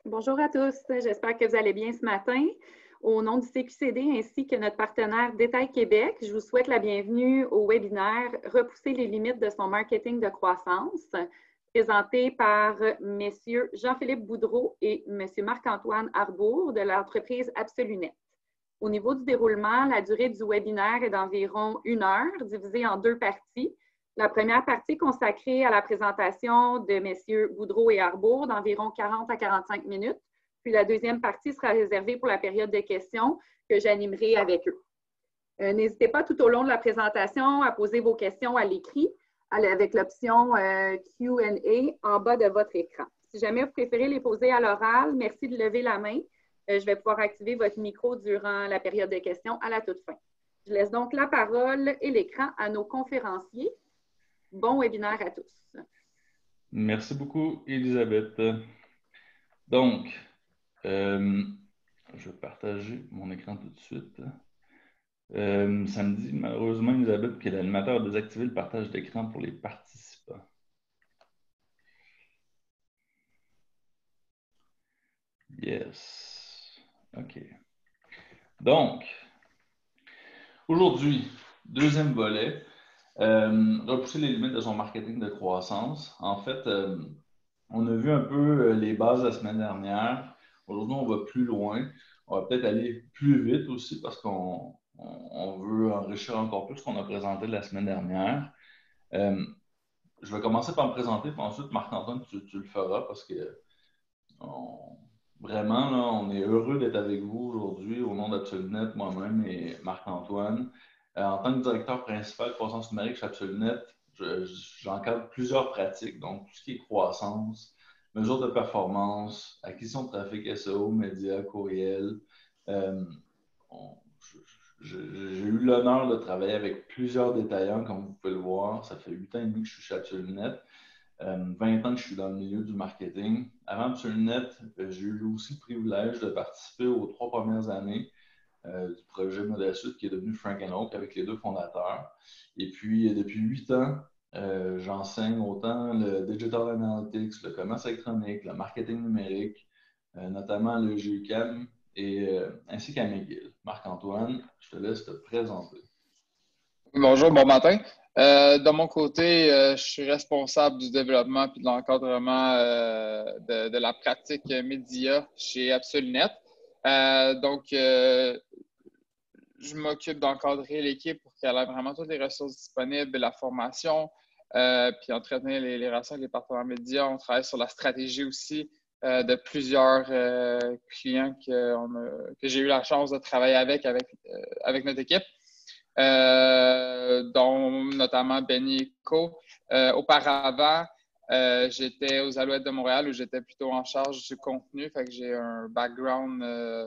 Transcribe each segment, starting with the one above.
Bonjour à tous, j'espère que vous allez bien ce matin. Au nom du CQCD ainsi que notre partenaire Détail Québec, je vous souhaite la bienvenue au webinaire « Repousser les limites de son marketing de croissance » présenté par messieurs Jean-Philippe Boudreau et monsieur Marc-Antoine Arbour de l'entreprise Absolunet. Au niveau du déroulement, la durée du webinaire est d'environ 1 heure, divisée en 2 parties. La première partie consacrée à la présentation de messieurs Boudreau et Arbour d'environ 40 à 45 minutes. Puis la deuxième partie sera réservée pour la période de questions que j'animerai avec eux. N'hésitez pas tout au long de la présentation à poser vos questions à l'écrit avec l'option Q&A en bas de votre écran. Si jamais vous préférez les poser à l'oral, merci de lever la main. Je vais pouvoir activer votre micro durant la période de questions à la toute fin. Je laisse donc la parole et l'écran à nos conférenciers. Bon webinaire à tous. Merci beaucoup, Elisabeth. Donc, je vais partager mon écran tout de suite. Ça me dit malheureusement, Elisabeth, que l'animateur a désactivé le partage d'écran pour les participants. Yes. OK. Donc, aujourd'hui, deuxième volet. Repousser les limites de son marketing de croissance. En fait, on a vu un peu les bases la semaine dernière. Aujourd'hui, on va plus loin. On va peut-être aller plus vite aussi parce qu'on veut enrichir encore plus ce qu'on a présenté la semaine dernière. Je vais commencer par me présenter, puis ensuite, Marc-Antoine, tu le feras parce que vraiment, là, on est heureux d'être avec vous aujourd'hui au nom d'Absolunet, moi-même et Marc-Antoine. En tant que directeur principal de croissance numérique chez Absolunet, j'encadre plusieurs pratiques, donc tout ce qui est croissance, mesures de performance, acquisition de trafic SEO, médias, courriel. J'ai eu l'honneur de travailler avec plusieurs détaillants, comme vous pouvez le voir. Ça fait 8 ans et demi que je suis chez Absolunet. 20 ans que je suis dans le milieu du marketing. Avant Absolunet, j'ai eu aussi le privilège de participer aux 3 premières années du projet Modèle Sud qui est devenu Frank & Oak avec les 2 fondateurs. Et puis, depuis 8 ans, j'enseigne autant le Digital Analytics, le commerce électronique, le marketing numérique, notamment le GUQAM, ainsi qu'à McGill. Marc-Antoine, je te laisse te présenter. Bonjour, bon matin. De mon côté, je suis responsable du développement et de l'encadrement de la pratique média chez Absolunet. Je m'occupe d'encadrer l'équipe pour qu'elle ait vraiment toutes les ressources disponibles, la formation, puis entretenir les relations avec les partenaires médias. On travaille sur la stratégie aussi de plusieurs clients que j'ai eu la chance de travailler avec notre équipe. Dont notamment Benny et Co. Auparavant, j'étais aux Alouettes de Montréal où j'étais plutôt en charge du contenu. Fait que j'ai un background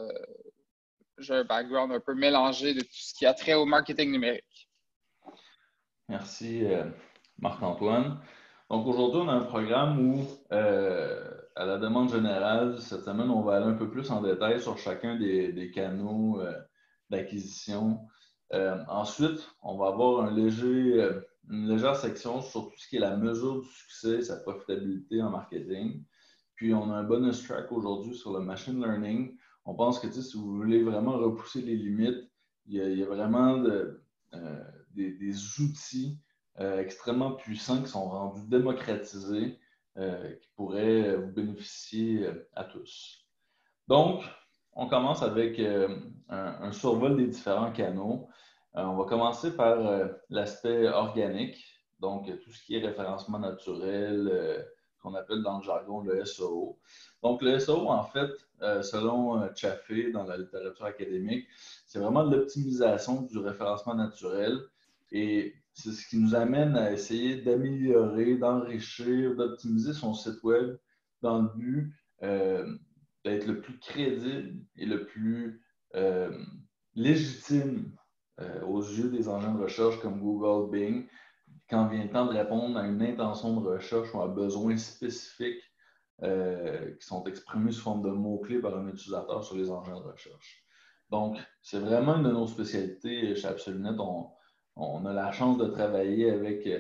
un peu mélangé de tout ce qui a trait au marketing numérique. Merci, Marc-Antoine. Donc aujourd'hui, on a un programme où, à la demande générale, cette semaine, on va aller un peu plus en détail sur chacun des canaux d'acquisition. Ensuite, on va avoir une légère section sur tout ce qui est la mesure du succès et sa profitabilité en marketing. Puis, on a un bonus track aujourd'hui sur le machine learning. On pense que si vous voulez vraiment repousser les limites, il y a vraiment des outils extrêmement puissants qui sont rendus démocratisés, qui pourraient vous bénéficier à tous. Donc, on commence avec un survol des différents canaux. On va commencer par l'aspect organique, donc tout ce qui est référencement naturel, qu'on appelle dans le jargon le SEO. Donc, le SEO, en fait, selon Chaffee dans la littérature académique, c'est vraiment l'optimisation du référencement naturel et c'est ce qui nous amène à essayer d'améliorer, d'enrichir, d'optimiser son site web dans le but d'être le plus crédible et le plus légitime aux yeux des engins de recherche comme Google, Bing, quand vient le temps de répondre à une intention de recherche ou à un besoin spécifique qui sont exprimés sous forme de mots-clés par un utilisateur sur les engins de recherche. Donc, c'est vraiment une de nos spécialités chez Absolunet. On a la chance de travailler avec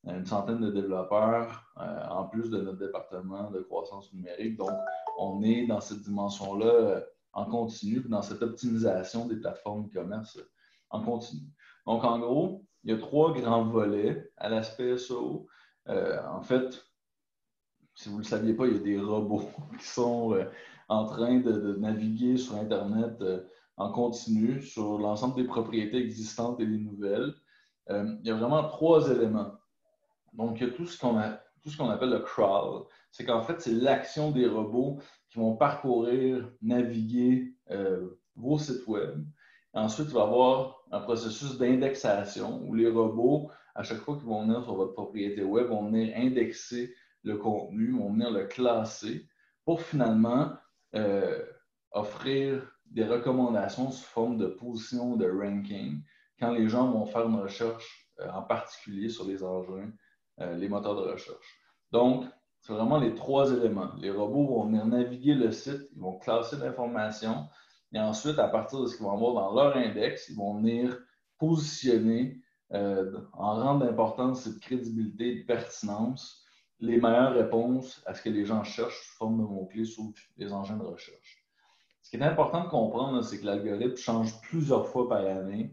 une centaine de développeurs, en plus de notre département de croissance numérique. Donc, on est dans cette dimension-là en continu, dans cette optimisation des plateformes e-commerce en continu. Donc, en gros, il y a 3 grands volets à l'aspect SEO. En fait, si vous ne le saviez pas, il y a des robots qui sont en train de naviguer sur Internet en continu, sur l'ensemble des propriétés existantes et des nouvelles. Il y a vraiment 3 éléments. Donc, il y a tout ce qu'on appelle le crawl. C'est qu'en fait, c'est l'action des robots qui vont parcourir, naviguer vos sites web. Ensuite, il va y avoir un processus d'indexation où les robots, à chaque fois qu'ils vont venir sur votre propriété web, vont venir indexer le contenu, vont venir le classer pour finalement offrir des recommandations sous forme de position, de ranking, quand les gens vont faire une recherche en particulier sur les engins, les moteurs de recherche. Donc, c'est vraiment les 3 éléments. Les robots vont venir naviguer le site, ils vont classer l'information, et ensuite, à partir de ce qu'ils vont avoir dans leur index, ils vont venir positionner en rang d'importance et de crédibilité et de pertinence les meilleures réponses à ce que les gens cherchent sous forme de mots-clés sur les engins de recherche. Ce qui est important de comprendre, c'est que l'algorithme change plusieurs fois par année,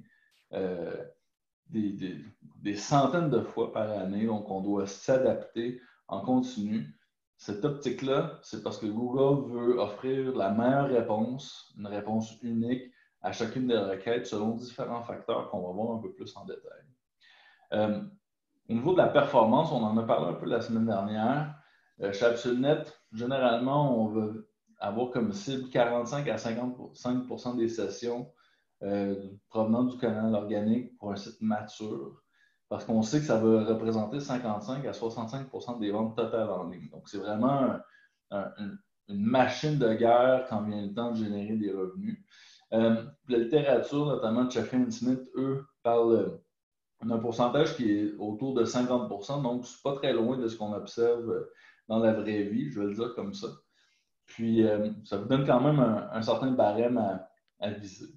des centaines de fois par année, donc on doit s'adapter en continu. Cette optique-là, c'est parce que Google veut offrir la meilleure réponse, une réponse unique à chacune des requêtes selon différents facteurs qu'on va voir un peu plus en détail. Au niveau de la performance, on en a parlé un peu la semaine dernière. Chez Absolunet, généralement, on veut avoir comme cible 45 à 55% des sessions provenant du canal organique pour un site mature, parce qu'on sait que ça va représenter 55 à 65% des ventes totales en ligne. Donc, c'est vraiment une machine de guerre quand vient le temps de générer des revenus. La littérature, notamment de Chaffee & Smith, eux, parlent d'un pourcentage qui est autour de 50%, donc c'est pas très loin de ce qu'on observe dans la vraie vie, je vais le dire comme ça. Puis, ça vous donne quand même un certain barème à viser.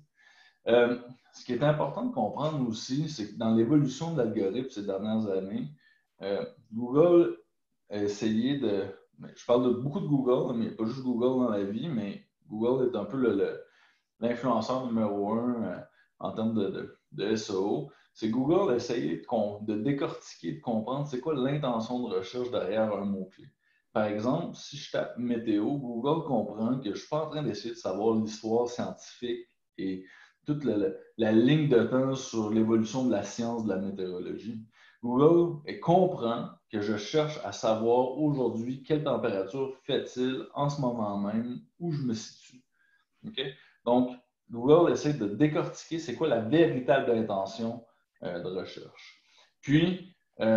Ce qui est important de comprendre aussi, c'est que dans l'évolution de l'algorithme ces dernières années, Google a essayé de... Je parle de beaucoup de Google, mais il n'y a pas juste Google dans la vie, mais Google est un peu l'influenceur numéro 1 en termes de SEO. C'est Google a essayé de décortiquer, de comprendre c'est quoi l'intention de recherche derrière un mot-clé. Par exemple, si je tape météo, Google comprend que je ne suis pas en train d'essayer de savoir l'histoire scientifique et toute la ligne de temps sur l'évolution de la science de la météorologie. Google comprend que je cherche à savoir aujourd'hui quelle température fait-il en ce moment même où je me situe. Okay? Donc, Google essaie de décortiquer c'est quoi la véritable intention de recherche. Puis,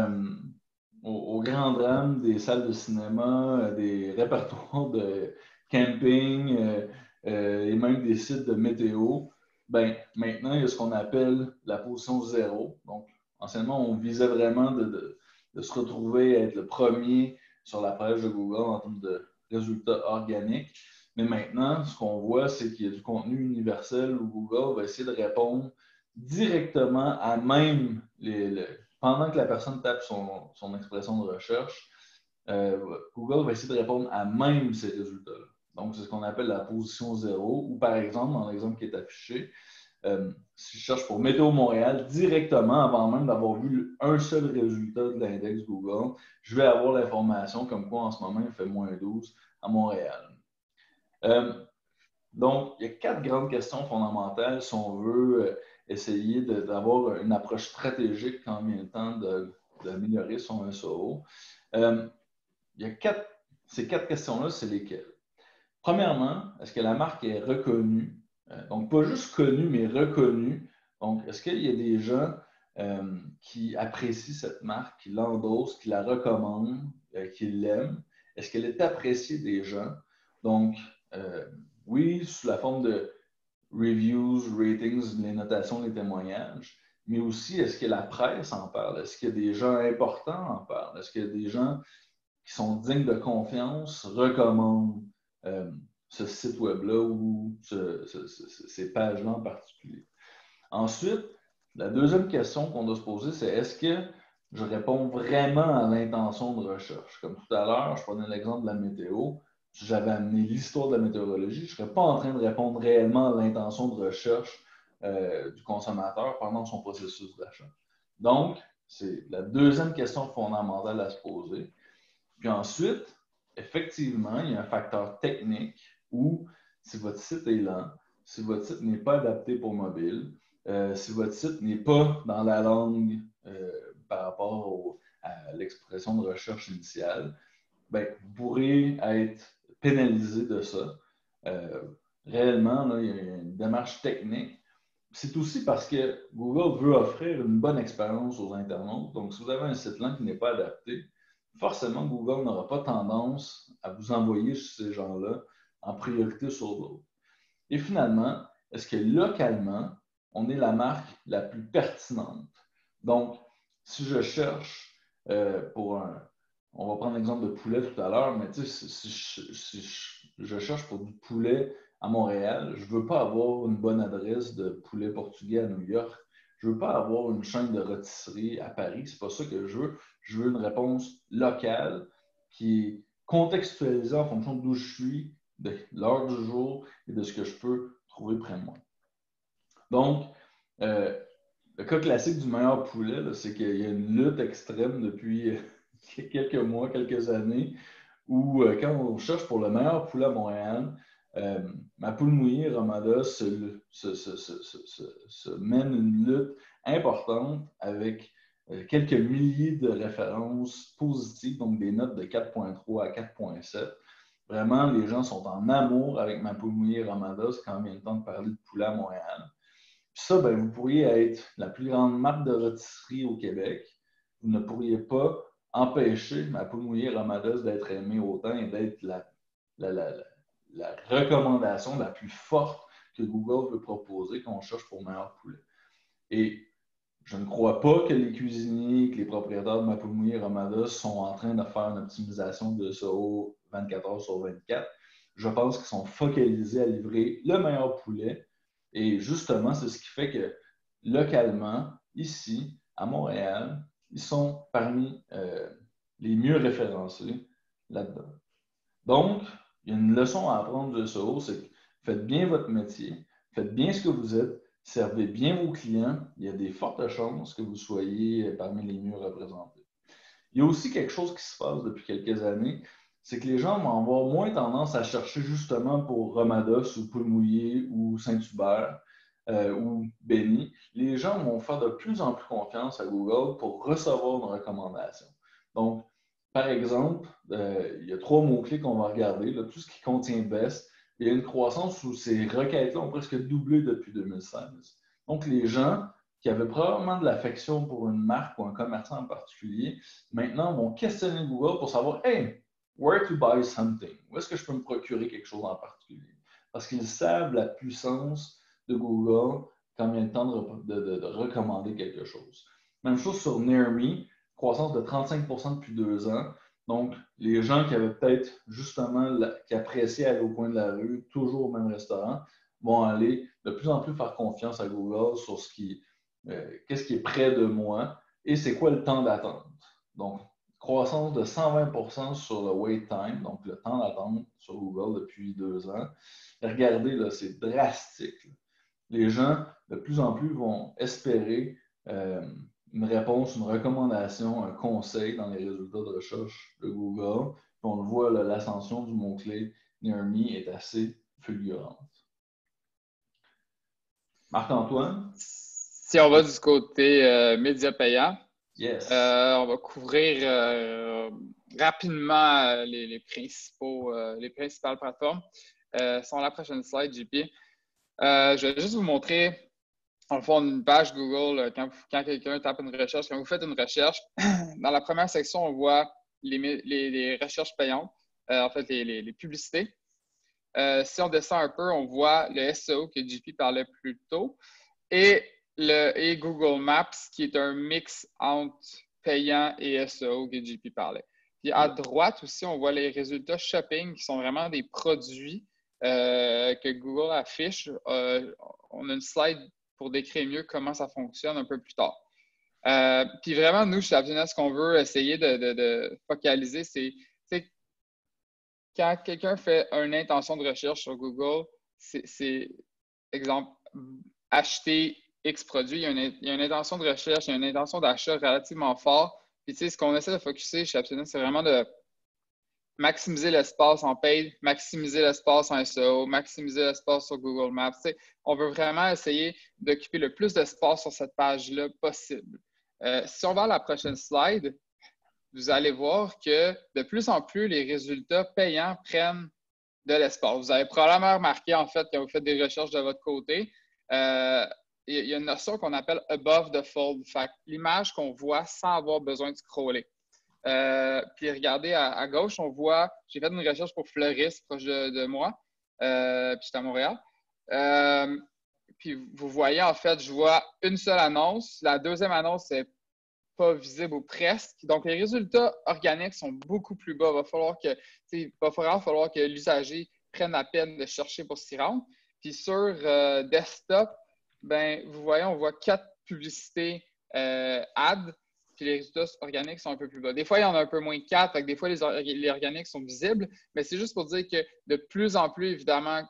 au grand drame des salles de cinéma, des répertoires de camping et même des sites de météo, ben, maintenant, il y a ce qu'on appelle la position 0. Donc, anciennement, on visait vraiment de se retrouver à être le premier sur la page de Google en termes de résultats organiques. Mais maintenant, ce qu'on voit, c'est qu'il y a du contenu universel où Google va essayer de répondre directement à même pendant que la personne tape son expression de recherche, Google va essayer de répondre à même ces résultats-là. Donc, c'est ce qu'on appelle la position 0, ou par exemple, dans l'exemple qui est affiché, si je cherche pour Météo Montréal, directement, avant même d'avoir vu un seul résultat de l'index Google, je vais avoir l'information comme quoi en ce moment, il fait moins 12 à Montréal. Donc, il y a 4 grandes questions fondamentales si on veut essayer d'avoir une approche stratégique quand vient le temps d'améliorer son SEO. Ces 4 questions-là, c'est lesquelles? Premièrement, est-ce que la marque est reconnue? Donc, pas juste connue, mais reconnue. Donc, est-ce qu'il y a des gens qui apprécient cette marque, qui l'endossent, qui la recommandent, qui l'aiment? Est-ce qu'elle est appréciée des gens? Donc, oui, sous la forme de reviews, ratings, les notations, les témoignages, mais aussi, est-ce que la presse en parle? Est-ce qu'il y a des gens importants en parlent? Est-ce qu'il y a des gens qui sont dignes de confiance recommandent ce site web-là ou ces pages-là en particulier? Ensuite, la deuxième question qu'on doit se poser, c'est est-ce que je réponds vraiment à l'intention de recherche. Comme tout à l'heure, je prenais l'exemple de la météo. Si j'avais amené l'histoire de la météorologie, je ne serais pas en train de répondre réellement à l'intention de recherche du consommateur pendant son processus d'achat. Donc, c'est la deuxième question fondamentale à se poser. Puis ensuite, effectivement, il y a un facteur technique où si votre site est lent, si votre site n'est pas adapté pour mobile, si votre site n'est pas dans la langue par rapport à l'expression de recherche initiale, ben, vous pourrez être pénalisé de ça. Réellement, là, il y a une démarche technique. C'est aussi parce que Google veut offrir une bonne expérience aux internautes. Donc, si vous avez un site lent qui n'est pas adapté, forcément, Google n'aura pas tendance à vous envoyer chez ces gens-là en priorité sur d'autres. Et finalement, est-ce que localement, on est la marque la plus pertinente? Donc, si je cherche pour un... On va prendre l'exemple de poulet tout à l'heure, mais si je cherche pour du poulet à Montréal, je ne veux pas avoir une bonne adresse de poulet portugais à New York. Je ne veux pas avoir une chaîne de rôtisserie à Paris. C'est pas ça que je veux. Je veux une réponse locale qui est contextualisée en fonction d'où je suis, de l'heure du jour et de ce que je peux trouver près de moi. Donc, le cas classique du meilleur poulet, c'est qu'il y a une lutte extrême depuis quelques mois, quelques années, où quand on cherche pour le meilleur poulet à Montréal, ma poule mouillée, Ramada, se mène une lutte importante avec quelques milliers de références positives, donc des notes de 4.3 à 4.7. Vraiment, les gens sont en amour avec ma poule mouillée Ramada quand il vient le temps de parler de poulet à Montréal. Puis ça, ben, vous pourriez être la plus grande marque de rôtisserie au Québec. Vous ne pourriez pas empêcher ma poule mouillée Ramadas d'être aimée autant et d'être la recommandation la plus forte que Google veut proposer quand on cherche pour meilleur poulet. Et je ne crois pas que les cuisiniers, que les propriétaires de ma poule mouillée Ramadas sont en train de faire une optimisation de SEO 24 heures sur 24. Je pense qu'ils sont focalisés à livrer le meilleur poulet. Et justement, c'est ce qui fait que localement, ici, à Montréal, ils sont parmi les mieux référencés là-dedans. Donc, il y a une leçon à apprendre de SEO, c'est que faites bien votre métier, faites bien ce que vous êtes, servez bien vos clients, il y a des fortes chances que vous soyez parmi les mieux représentés. Il y a aussi quelque chose qui se passe depuis quelques années, c'est que les gens vont avoir moins tendance à chercher justement pour Ramadas ou Poule Mouillée ou Saint-Hubert ou Benny. Les gens vont faire de plus en plus confiance à Google pour recevoir une recommandation. Donc, par exemple, il y a 3 mots-clés qu'on va regarder. Là, tout ce qui contient best, il y a une croissance où ces requêtes-là ont presque doublé depuis 2016. Donc, les gens qui avaient probablement de l'affection pour une marque ou un commerçant en particulier, maintenant vont questionner Google pour savoir, hey, where to buy something? Où est-ce que je peux me procurer quelque chose en particulier? Parce qu'ils savent la puissance de Google quand il y a le temps de recommander quelque chose. Même chose sur Near Me, croissance de 35% depuis 2 ans. Donc, les gens qui avaient peut-être justement, qui appréciaient aller au coin de la rue, toujours au même restaurant, vont aller de plus en plus faire confiance à Google sur qu'est-ce qui est près de moi et c'est quoi le temps d'attente. Donc, croissance de 120% sur le wait time, donc le temps d'attente sur Google depuis 2 ans. Regardez, là, c'est drastique. Les gens, de plus en plus, vont espérer une réponse, une recommandation, un conseil dans les résultats de recherche de Google. Puis on le voit, l'ascension du mot-clé Near Me est assez fulgurante. Marc-Antoine? Si on va du côté médias payants, yes. On va couvrir rapidement les principales plateformes. Sur la prochaine slide, JP. Je vais juste vous montrer, en le fond, une page Google, quand quelqu'un tape une recherche, quand vous faites une recherche, dans la première section, on voit les recherches payantes, en fait, les publicités. Si on descend un peu, on voit le SEO que JP parlait plus tôt et Google Maps, qui est un mix entre payant et SEO que JP parlait. Puis à droite aussi, on voit les résultats shopping qui sont vraiment des produits que Google affiche. On a une slide pour décrire mieux comment ça fonctionne un peu plus tard. Puis vraiment, nous, chez Aptenia, ce qu'on veut essayer de focaliser, c'est quand quelqu'un fait une intention de recherche sur Google, c'est exemple, acheter X produit, il y a une intention de recherche, il y a une intention d'achat relativement fort. Puis, ce qu'on essaie de focuser chez Aptenia, c'est vraiment de maximiser l'espace en paid, maximiser l'espace en SEO, maximiser l'espace sur Google Maps. On veut vraiment essayer d'occuper le plus d'espace sur cette page-là possible. Si on va à la prochaine slide, vous allez voir que de plus en plus, les résultats payants prennent de l'espace. Vous avez probablement remarqué, en fait, quand vous faites des recherches de votre côté, il y a une notion qu'on appelle above the fold, fait l'image qu'on voit sans avoir besoin de scroller. Puis regardez à gauche, on voit, j'ai fait une recherche pour fleuriste proche de moi, puis j'étais à Montréal. Puis vous voyez, en fait, je vois une seule annonce. La deuxième annonce, c'est pas visible ou presque. Donc, les résultats organiques sont beaucoup plus bas. Il va falloir que l'usager prenne la peine de chercher pour s'y rendre. Puis sur desktop, ben, vous voyez, on voit 4 publicités ads, puis les résultats organiques sont un peu plus bas. Des fois, il y en a un peu moins de 4, fait que des fois, les organiques sont visibles, mais c'est juste pour dire que de plus en plus, évidemment,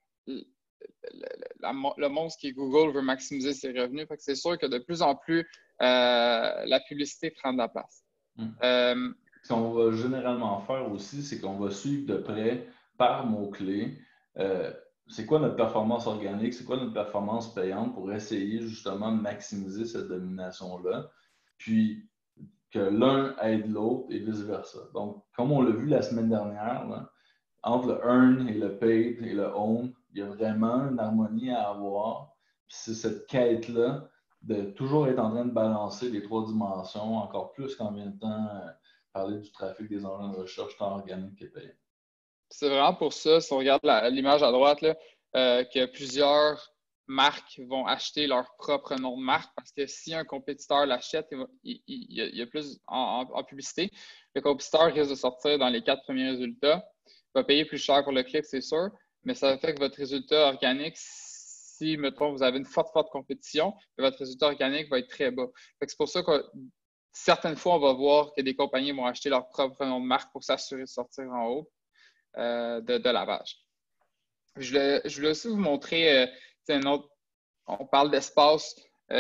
le monstre qui est Google veut maximiser ses revenus. Fait que c'est sûr que de plus en plus, la publicité prend de la place. Ce qu'on va généralement faire aussi, c'est qu'on va suivre de près par mots-clés c'est quoi notre performance organique, c'est quoi notre performance payante pour essayer justement de maximiser cette domination-là, puis que l'un aide l'autre et vice-versa. Donc, comme on l'a vu la semaine dernière, là, entre le earn et le paid et le own, il y a vraiment une harmonie à avoir. Puis c'est cette quête-là de toujours être en train de balancer les 3 dimensions, encore plus qu'en même temps parler du trafic des engins de recherche tant organique que payant. C'est vraiment pour ça, si on regarde l'image à droite, là, que plusieurs marques vont acheter leur propre nom de marque parce que si un compétiteur l'achète, il y a plus en publicité. Le compétiteur risque de sortir dans les 4 premiers résultats. Il va payer plus cher pour le clic, c'est sûr, mais ça fait que votre résultat organique, si, mettons, vous avez une forte compétition, votre résultat organique va être très bas. C'est pour ça que certaines fois, on va voir que des compagnies vont acheter leur propre nom de marque pour s'assurer de sortir en haut de la page. Je voulais aussi vous montrer on parle d'espace.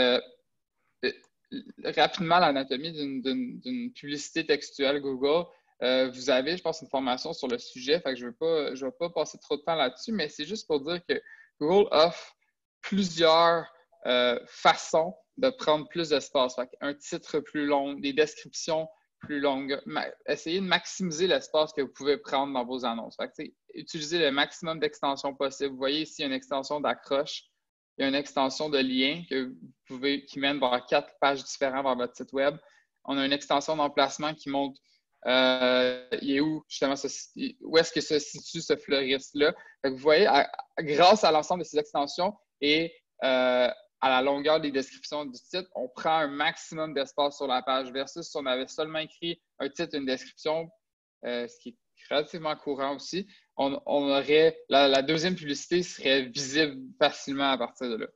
Rapidement, l'anatomie d'une publicité textuelle Google. Vous avez, je pense, une formation sur le sujet, fait que je ne vais pas passer trop de temps là-dessus, mais c'est juste pour dire que Google offre plusieurs façons de prendre plus d'espace. Un titre plus long, des descriptions plus longues. Essayez de maximiser l'espace que vous pouvez prendre dans vos annonces. Utilisez le maximum d'extensions possible. Vous voyez ici une extension d'accroche. Il y a une extension de lien qui mène vers 4 pages différentes vers votre site web. On a une extension d'emplacement qui montre il est où, justement, où est-ce que se situe ce fleuriste-là. Vous voyez, grâce à l'ensemble de ces extensions et à la longueur des descriptions du titre, on prend un maximum d'espace sur la page versus si on avait seulement écrit un titre et une description, ce qui est relativement courant aussi, on aurait la deuxième publicité serait visible facilement à partir de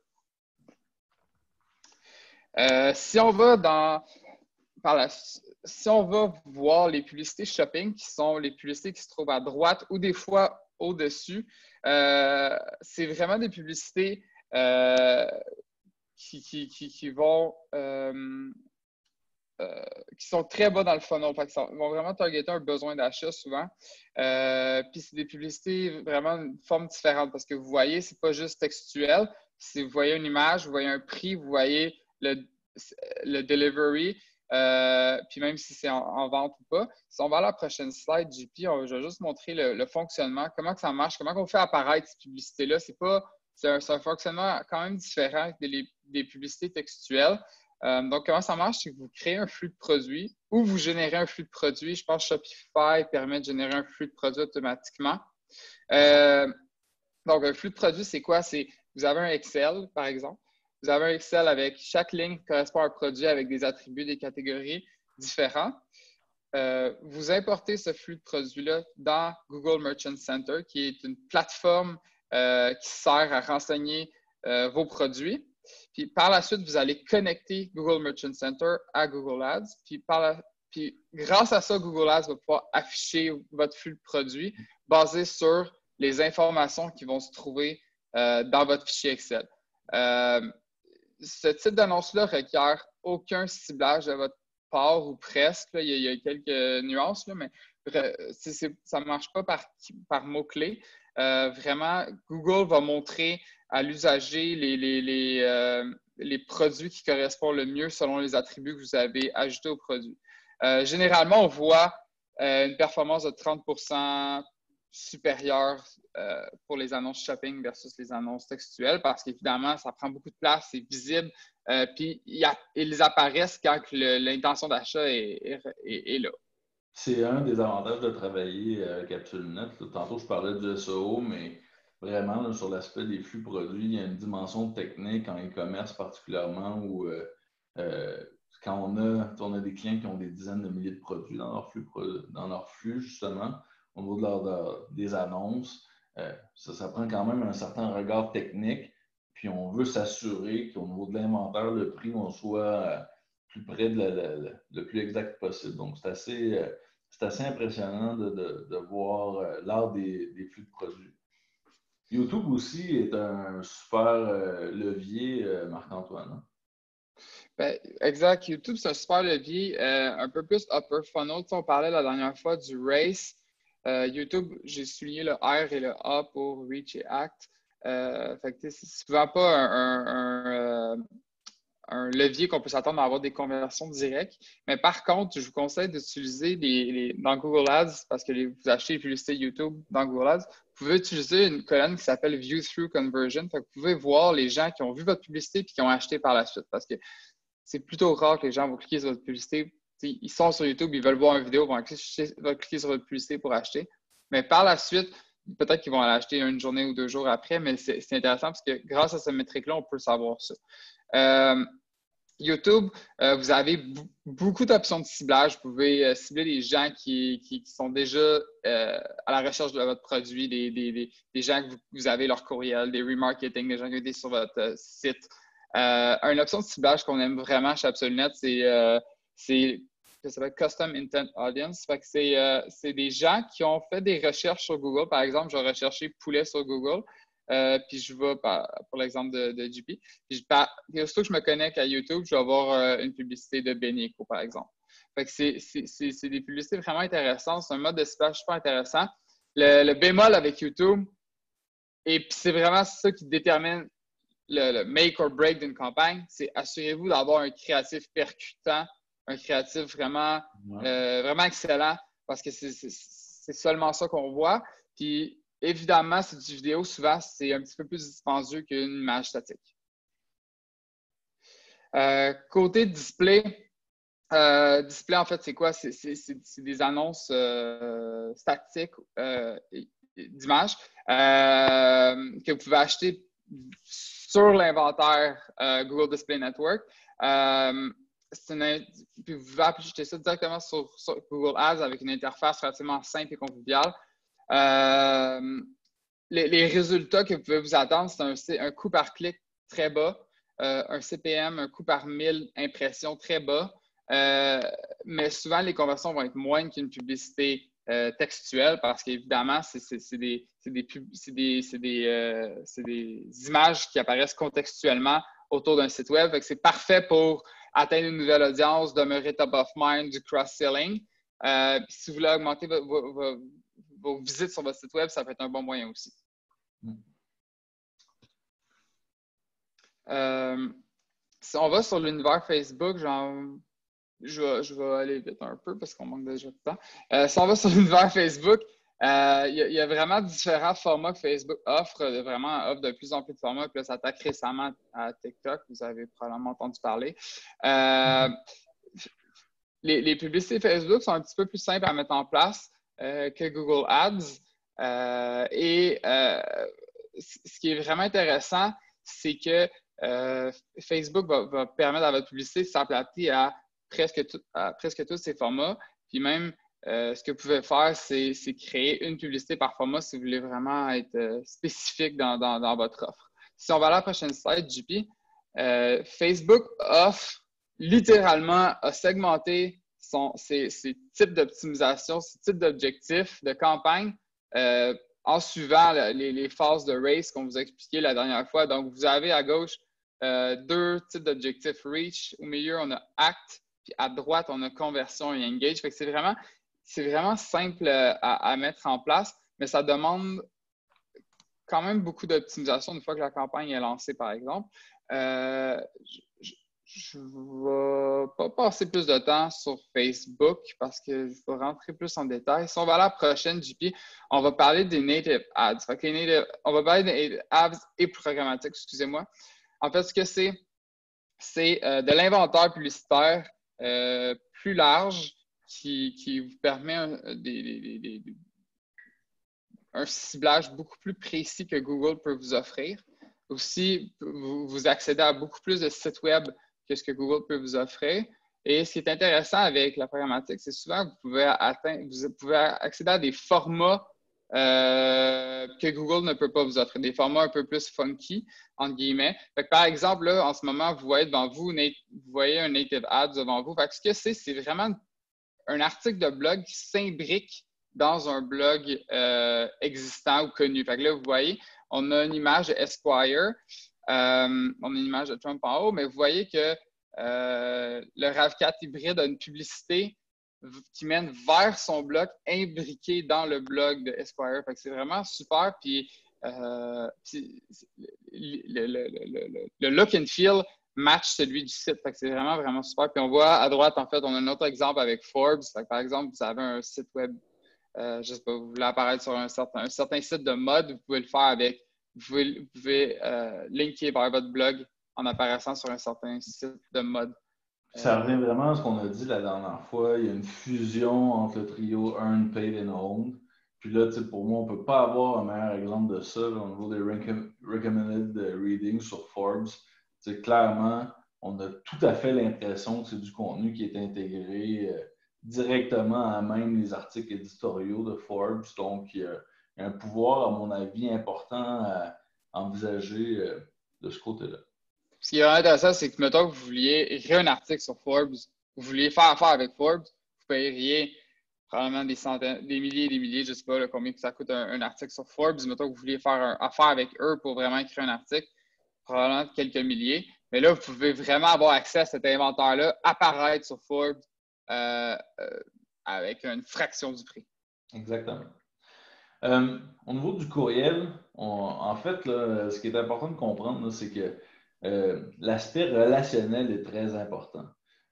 là. Si on va voir les publicités shopping, qui sont les publicités qui se trouvent à droite ou des fois au-dessus, c'est vraiment des publicités qui sont très bas dans le funnel. Ils vont vraiment targeter un besoin d'achat souvent. Puis c'est des publicités vraiment de forme différente parce que vous voyez, c'est pas juste textuel. Si vous voyez une image, vous voyez un prix, vous voyez le delivery, puis même si c'est en vente ou pas. Si on va à la prochaine slide, JP, je vais juste montrer le fonctionnement, comment que ça marche, comment on fait apparaître ces publicités-là. C'est un fonctionnement quand même différent des publicités textuelles. Donc, comment ça marche? C'est que vous créez un flux de produits ou vous générez un flux de produits. Je pense que Shopify permet de générer un flux de produits automatiquement. Donc, un flux de produits, c'est quoi? Vous avez un Excel, par exemple. Vous avez un Excel avec chaque ligne qui correspond à un produit avec des attributs, des catégories différents. Vous importez ce flux de produits-là dans Google Merchant Center, qui est une plateforme qui sert à renseigner vos produits. Puis par la suite, vous allez connecter Google Merchant Center à Google Ads. Puis grâce à ça, Google Ads va pouvoir afficher votre flux de produits basé sur les informations qui vont se trouver dans votre fichier Excel. Ce type d'annonce-là requiert aucun ciblage de votre part ou presque. Là. Il y a quelques nuances, là, mais ça ne marche pas par mots-clés. Vraiment, Google va montrer à l'usager les produits qui correspondent le mieux selon les attributs que vous avez ajoutés au produit. Généralement, on voit une performance de 30% supérieure pour les annonces shopping versus les annonces textuelles parce qu'évidemment, ça prend beaucoup de place, c'est visible, puis ils apparaissent quand l'intention d'achat est là. C'est un des avantages de travailler avec AbsoluNet. Tantôt, je parlais du SEO, mais vraiment, là, sur l'aspect des flux produits, il y a une dimension technique en e-commerce particulièrement où quand on a des clients qui ont des dizaines de milliers de produits dans leur flux justement, au niveau des annonces, ça prend quand même un certain regard technique. Puis on veut s'assurer qu'au niveau de l'inventaire, le prix, on soit plus près le plus exact possible. Donc, c'est assez impressionnant de voir l'art des flux de produits. YouTube aussi est un super levier, Marc-Antoine. Hein? Ben, exact. YouTube, c'est un super levier, un peu plus upper funnel. Tu sais, on parlait la dernière fois du race. YouTube, j'ai souligné le R et le A pour Reach et Act. Fait que c'est souvent pas un levier qu'on peut s'attendre à avoir des conversions directes. Mais par contre, je vous conseille d'utiliser dans Google Ads, parce que vous achetez les publicités YouTube dans Google Ads, vous pouvez utiliser une colonne qui s'appelle View Through Conversion. Fait que vous pouvez voir les gens qui ont vu votre publicité et qui ont acheté par la suite. Parce que c'est plutôt rare que les gens vont cliquer sur votre publicité. T'sais, ils sont sur YouTube, ils veulent voir une vidéo, vont cliquer sur votre publicité pour acheter. Mais par la suite, peut-être qu'ils vont aller acheter une journée ou 2 jours après, mais c'est intéressant parce que grâce à ce métrique-là, on peut savoir ça. YouTube, vous avez beaucoup d'options de ciblage. Vous pouvez cibler les gens qui sont déjà à la recherche de votre produit, des gens que vous avez leur courriel, des remarketing, des gens qui ont été sur votre site. Une option de ciblage qu'on aime vraiment chez AbsoluNet, ça s'appelle Custom Intent Audience. Fait que c'est des gens qui ont fait des recherches sur Google. Par exemple, je vais rechercher poulet sur Google. Puis je vais, pour l'exemple de JP, puis aussitôt que je me connecte à YouTube, je vais avoir une publicité de Benico, par exemple. Fait que c'est des publicités vraiment intéressantes. C'est un mode de ciblage super intéressant. Le bémol avec YouTube, et puis c'est vraiment ça qui détermine le make or break d'une campagne, c'est assurez-vous d'avoir un créatif percutant, un créatif vraiment, vraiment excellent, parce que c'est seulement ça qu'on voit. Puis évidemment, c'est du vidéo, souvent, c'est un petit peu plus dispendieux qu'une image statique. Côté display, en fait, c'est quoi? C'est des annonces statiques d'images que vous pouvez acheter sur l'inventaire Google Display Network. Puis vous pouvez acheter ça directement sur Google Ads avec une interface relativement simple et conviviale. Les résultats que vous pouvez vous attendre, c'est un coût par clic très bas, un CPM, un coût par 1000 impressions très bas, mais souvent les conversions vont être moindres qu'une publicité textuelle parce qu'évidemment, c'est des images qui apparaissent contextuellement autour d'un site web. C'est parfait pour atteindre une nouvelle audience, demeurer top of mind, du cross-selling. Si vous voulez augmenter vos visites sur votre site web, ça peut être un bon moyen aussi. Si on va sur l'univers Facebook, je vais aller vite un peu parce qu'on manque déjà de temps. Si on va sur l'univers Facebook, il y a vraiment différents formats que Facebook offre de plus en plus de formats. Puis là, ça attaque récemment à TikTok. Vous avez probablement entendu parler. Les publicités Facebook sont un petit peu plus simples à mettre en place que Google Ads. Ce qui est vraiment intéressant, c'est que Facebook va permettre à votre publicité de s'adapter à presque tous ces formats. Puis même, ce que vous pouvez faire, c'est créer une publicité par format si vous voulez vraiment être spécifique dans votre offre. Si on va à la prochaine slide, JP, Facebook a segmenté ses types d'optimisation, ses types d'objectifs de campagne en suivant les phases de race qu'on vous a expliqué la dernière fois. Donc, vous avez à gauche deux types d'objectifs reach. Au milieu, on a act. Puis à droite, on a conversion et engage. Fait que c'est vraiment simple à mettre en place, mais ça demande quand même beaucoup d'optimisation une fois que la campagne est lancée, par exemple. Je ne vais pas passer plus de temps sur Facebook parce que je vais rentrer plus en détail. Si on va à la prochaine, JP, on va parler des native ads. On va parler des native ads et programmatiques, excusez-moi. En fait, ce que c'est de l'inventaire publicitaire plus large qui vous permet un ciblage beaucoup plus précis que Google peut vous offrir. Aussi, vous accédez à beaucoup plus de sites web que ce que Google peut vous offrir. Et ce qui est intéressant avec la programmatique, c'est souvent que vous pouvez accéder à des formats que Google ne peut pas vous offrir, des formats un peu plus funky, entre guillemets. Fait que, par exemple, là, en ce moment, vous voyez devant vous, vous voyez un native ads devant vous. Fait que ce que c'est vraiment un article de blog qui s'imbrique dans un blog existant ou connu. Fait que là, vous voyez, on a une image de Esquire, on a une image de Trump en haut, mais vous voyez que le RAV4 hybride a une publicité qui mène vers son blog imbriqué dans le blog de Esquire. Fait que c'est vraiment super. Puis, le look and feel match celui du site. Fait que c'est vraiment, vraiment super. Puis on voit à droite, en fait, on a un autre exemple avec Forbes. Fait que, par exemple, vous avez un site web, je ne sais pas, vous voulez apparaître sur un certain site de mode, vous pouvez le faire avec, vous pouvez linker vers votre blog en apparaissant sur un certain site de mode. Ça revient vraiment à ce qu'on a dit la dernière fois. Il y a une fusion entre le trio Earn, Paid and Owned. Puis là, pour moi, on ne peut pas avoir un meilleur exemple de ça là, au niveau des recommended readings sur Forbes. Clairement, on a tout à fait l'impression que c'est du contenu qui est intégré directement à même les articles éditoriaux de Forbes. Donc, il y a un pouvoir, à mon avis, important à envisager de ce côté-là. Ce qui est vraiment intéressant, c'est que, mettons que vous vouliez écrire un article sur Forbes, vous vouliez faire affaire avec Forbes, vous payeriez probablement des centaines, des milliers, je ne sais pas là, combien que ça coûte un article sur Forbes. Mettons que vous vouliez faire affaire avec eux pour vraiment écrire un article, probablement quelques milliers. Mais là, vous pouvez vraiment avoir accès à cet inventaire-là, apparaître sur Forbes avec une fraction du prix. Exactement. Au niveau du courriel, en fait, là, ce qui est important de comprendre, c'est que l'aspect relationnel est très important.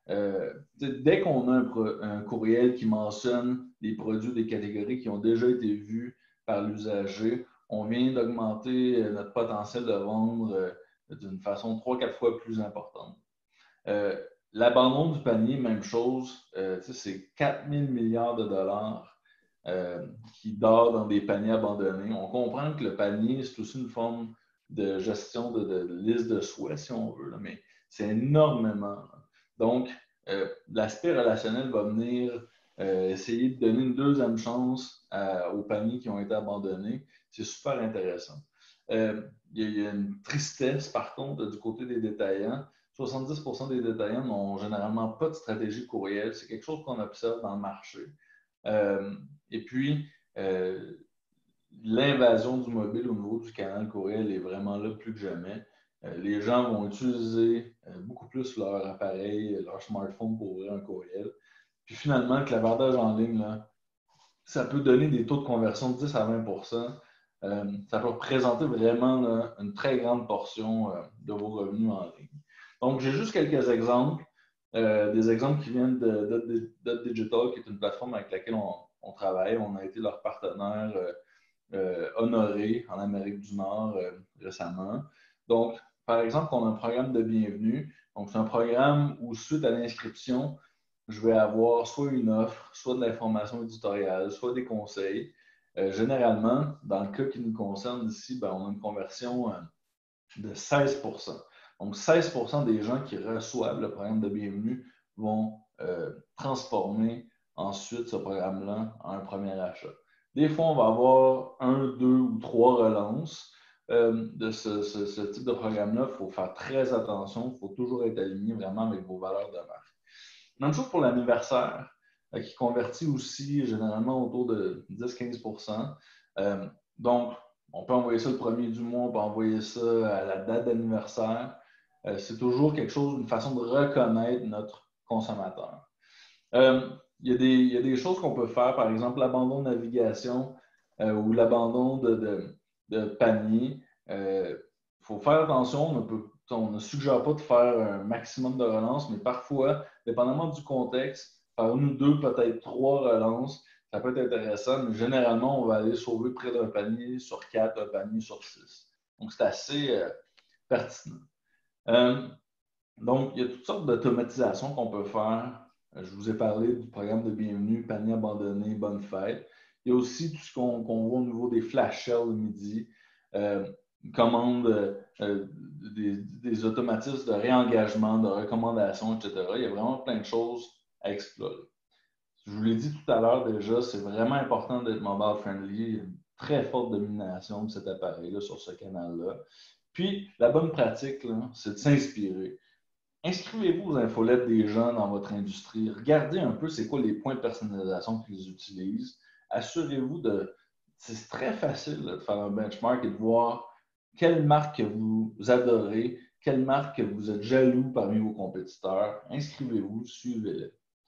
Dès qu'on a un courriel qui mentionne des produits, des catégories qui ont déjà été vus par l'usager, on vient d'augmenter notre potentiel de vendre d'une façon 3-4 fois plus importante. L'abandon du panier, même chose, c'est 4 000 milliards de dollars qui dort dans des paniers abandonnés. On comprend que le panier, c'est aussi une forme de gestion de liste de souhaits, si on veut, là, mais c'est énormément. Donc, l'aspect relationnel va venir essayer de donner une deuxième chance aux paniers qui ont été abandonnés. C'est super intéressant. Il y a une tristesse, par contre, du côté des détaillants. 70% des détaillants n'ont généralement pas de stratégie courriel. C'est quelque chose qu'on observe dans le marché. Et puis, l'invasion du mobile au niveau du canal courriel est vraiment là plus que jamais. Les gens vont utiliser beaucoup plus leur appareil, leur smartphone pour ouvrir un courriel. Puis finalement, le clavardage en ligne, là, ça peut donner des taux de conversion de 10 à 20%. Ça peut représenter vraiment là, une très grande portion de vos revenus en ligne. Donc, j'ai juste quelques exemples. Des exemples qui viennent de Dot Digital, qui est une plateforme avec laquelle on travaille. On a été leur partenaire honoré en Amérique du Nord récemment. Donc, par exemple, on a un programme de bienvenue. Donc, c'est un programme où, suite à l'inscription, je vais avoir soit une offre, soit de l'information éditoriale, soit des conseils. Généralement, dans le cas qui nous concerne ici, on a une conversion de 16%. Donc, 16% des gens qui reçoivent le programme de bienvenue vont transformer ensuite ce programme-là en un premier achat. Des fois, on va avoir 1, 2 ou 3 relances. de ce type de programme-là, il faut faire très attention. Il faut toujours être aligné vraiment avec vos valeurs de marque. Même chose pour l'anniversaire, qui convertit aussi généralement autour de 10-15 %. Donc, on peut envoyer ça le premier du mois, on peut envoyer ça à la date d'anniversaire. C'est toujours quelque chose, une façon de reconnaître notre consommateur. Il y a des choses qu'on peut faire, par exemple l'abandon de navigation ou l'abandon de panier. Il faut faire attention, on ne suggère pas de faire un maximum de relances, mais parfois, dépendamment du contexte, faire une ou deux, peut-être 3 relances, ça peut être intéressant, mais généralement, on va aller sauver près d'un panier sur 4, un panier sur 6. Donc, c'est assez pertinent. Donc, il y a toutes sortes d'automatisations qu'on peut faire. Je vous ai parlé du programme de bienvenue, panier abandonné, bonne fête. Il y a aussi tout ce qu'on voit au niveau des flash sales le midi, commande, des automatismes de réengagement, de recommandations, etc. Il y a vraiment plein de choses à explorer. Je vous l'ai dit tout à l'heure déjà, c'est vraiment important d'être mobile friendly. Il y a une très forte domination de cet appareil-là sur ce canal-là. Puis, la bonne pratique, c'est de s'inspirer. Inscrivez-vous aux infolettes des gens dans votre industrie. Regardez un peu c'est quoi les points de personnalisation qu'ils utilisent. Assurez-vous de... C'est très facile de faire un benchmark et de voir quelle marque que vous adorez, quelle marque que vous êtes jaloux parmi vos compétiteurs. Inscrivez-vous, suivez-les.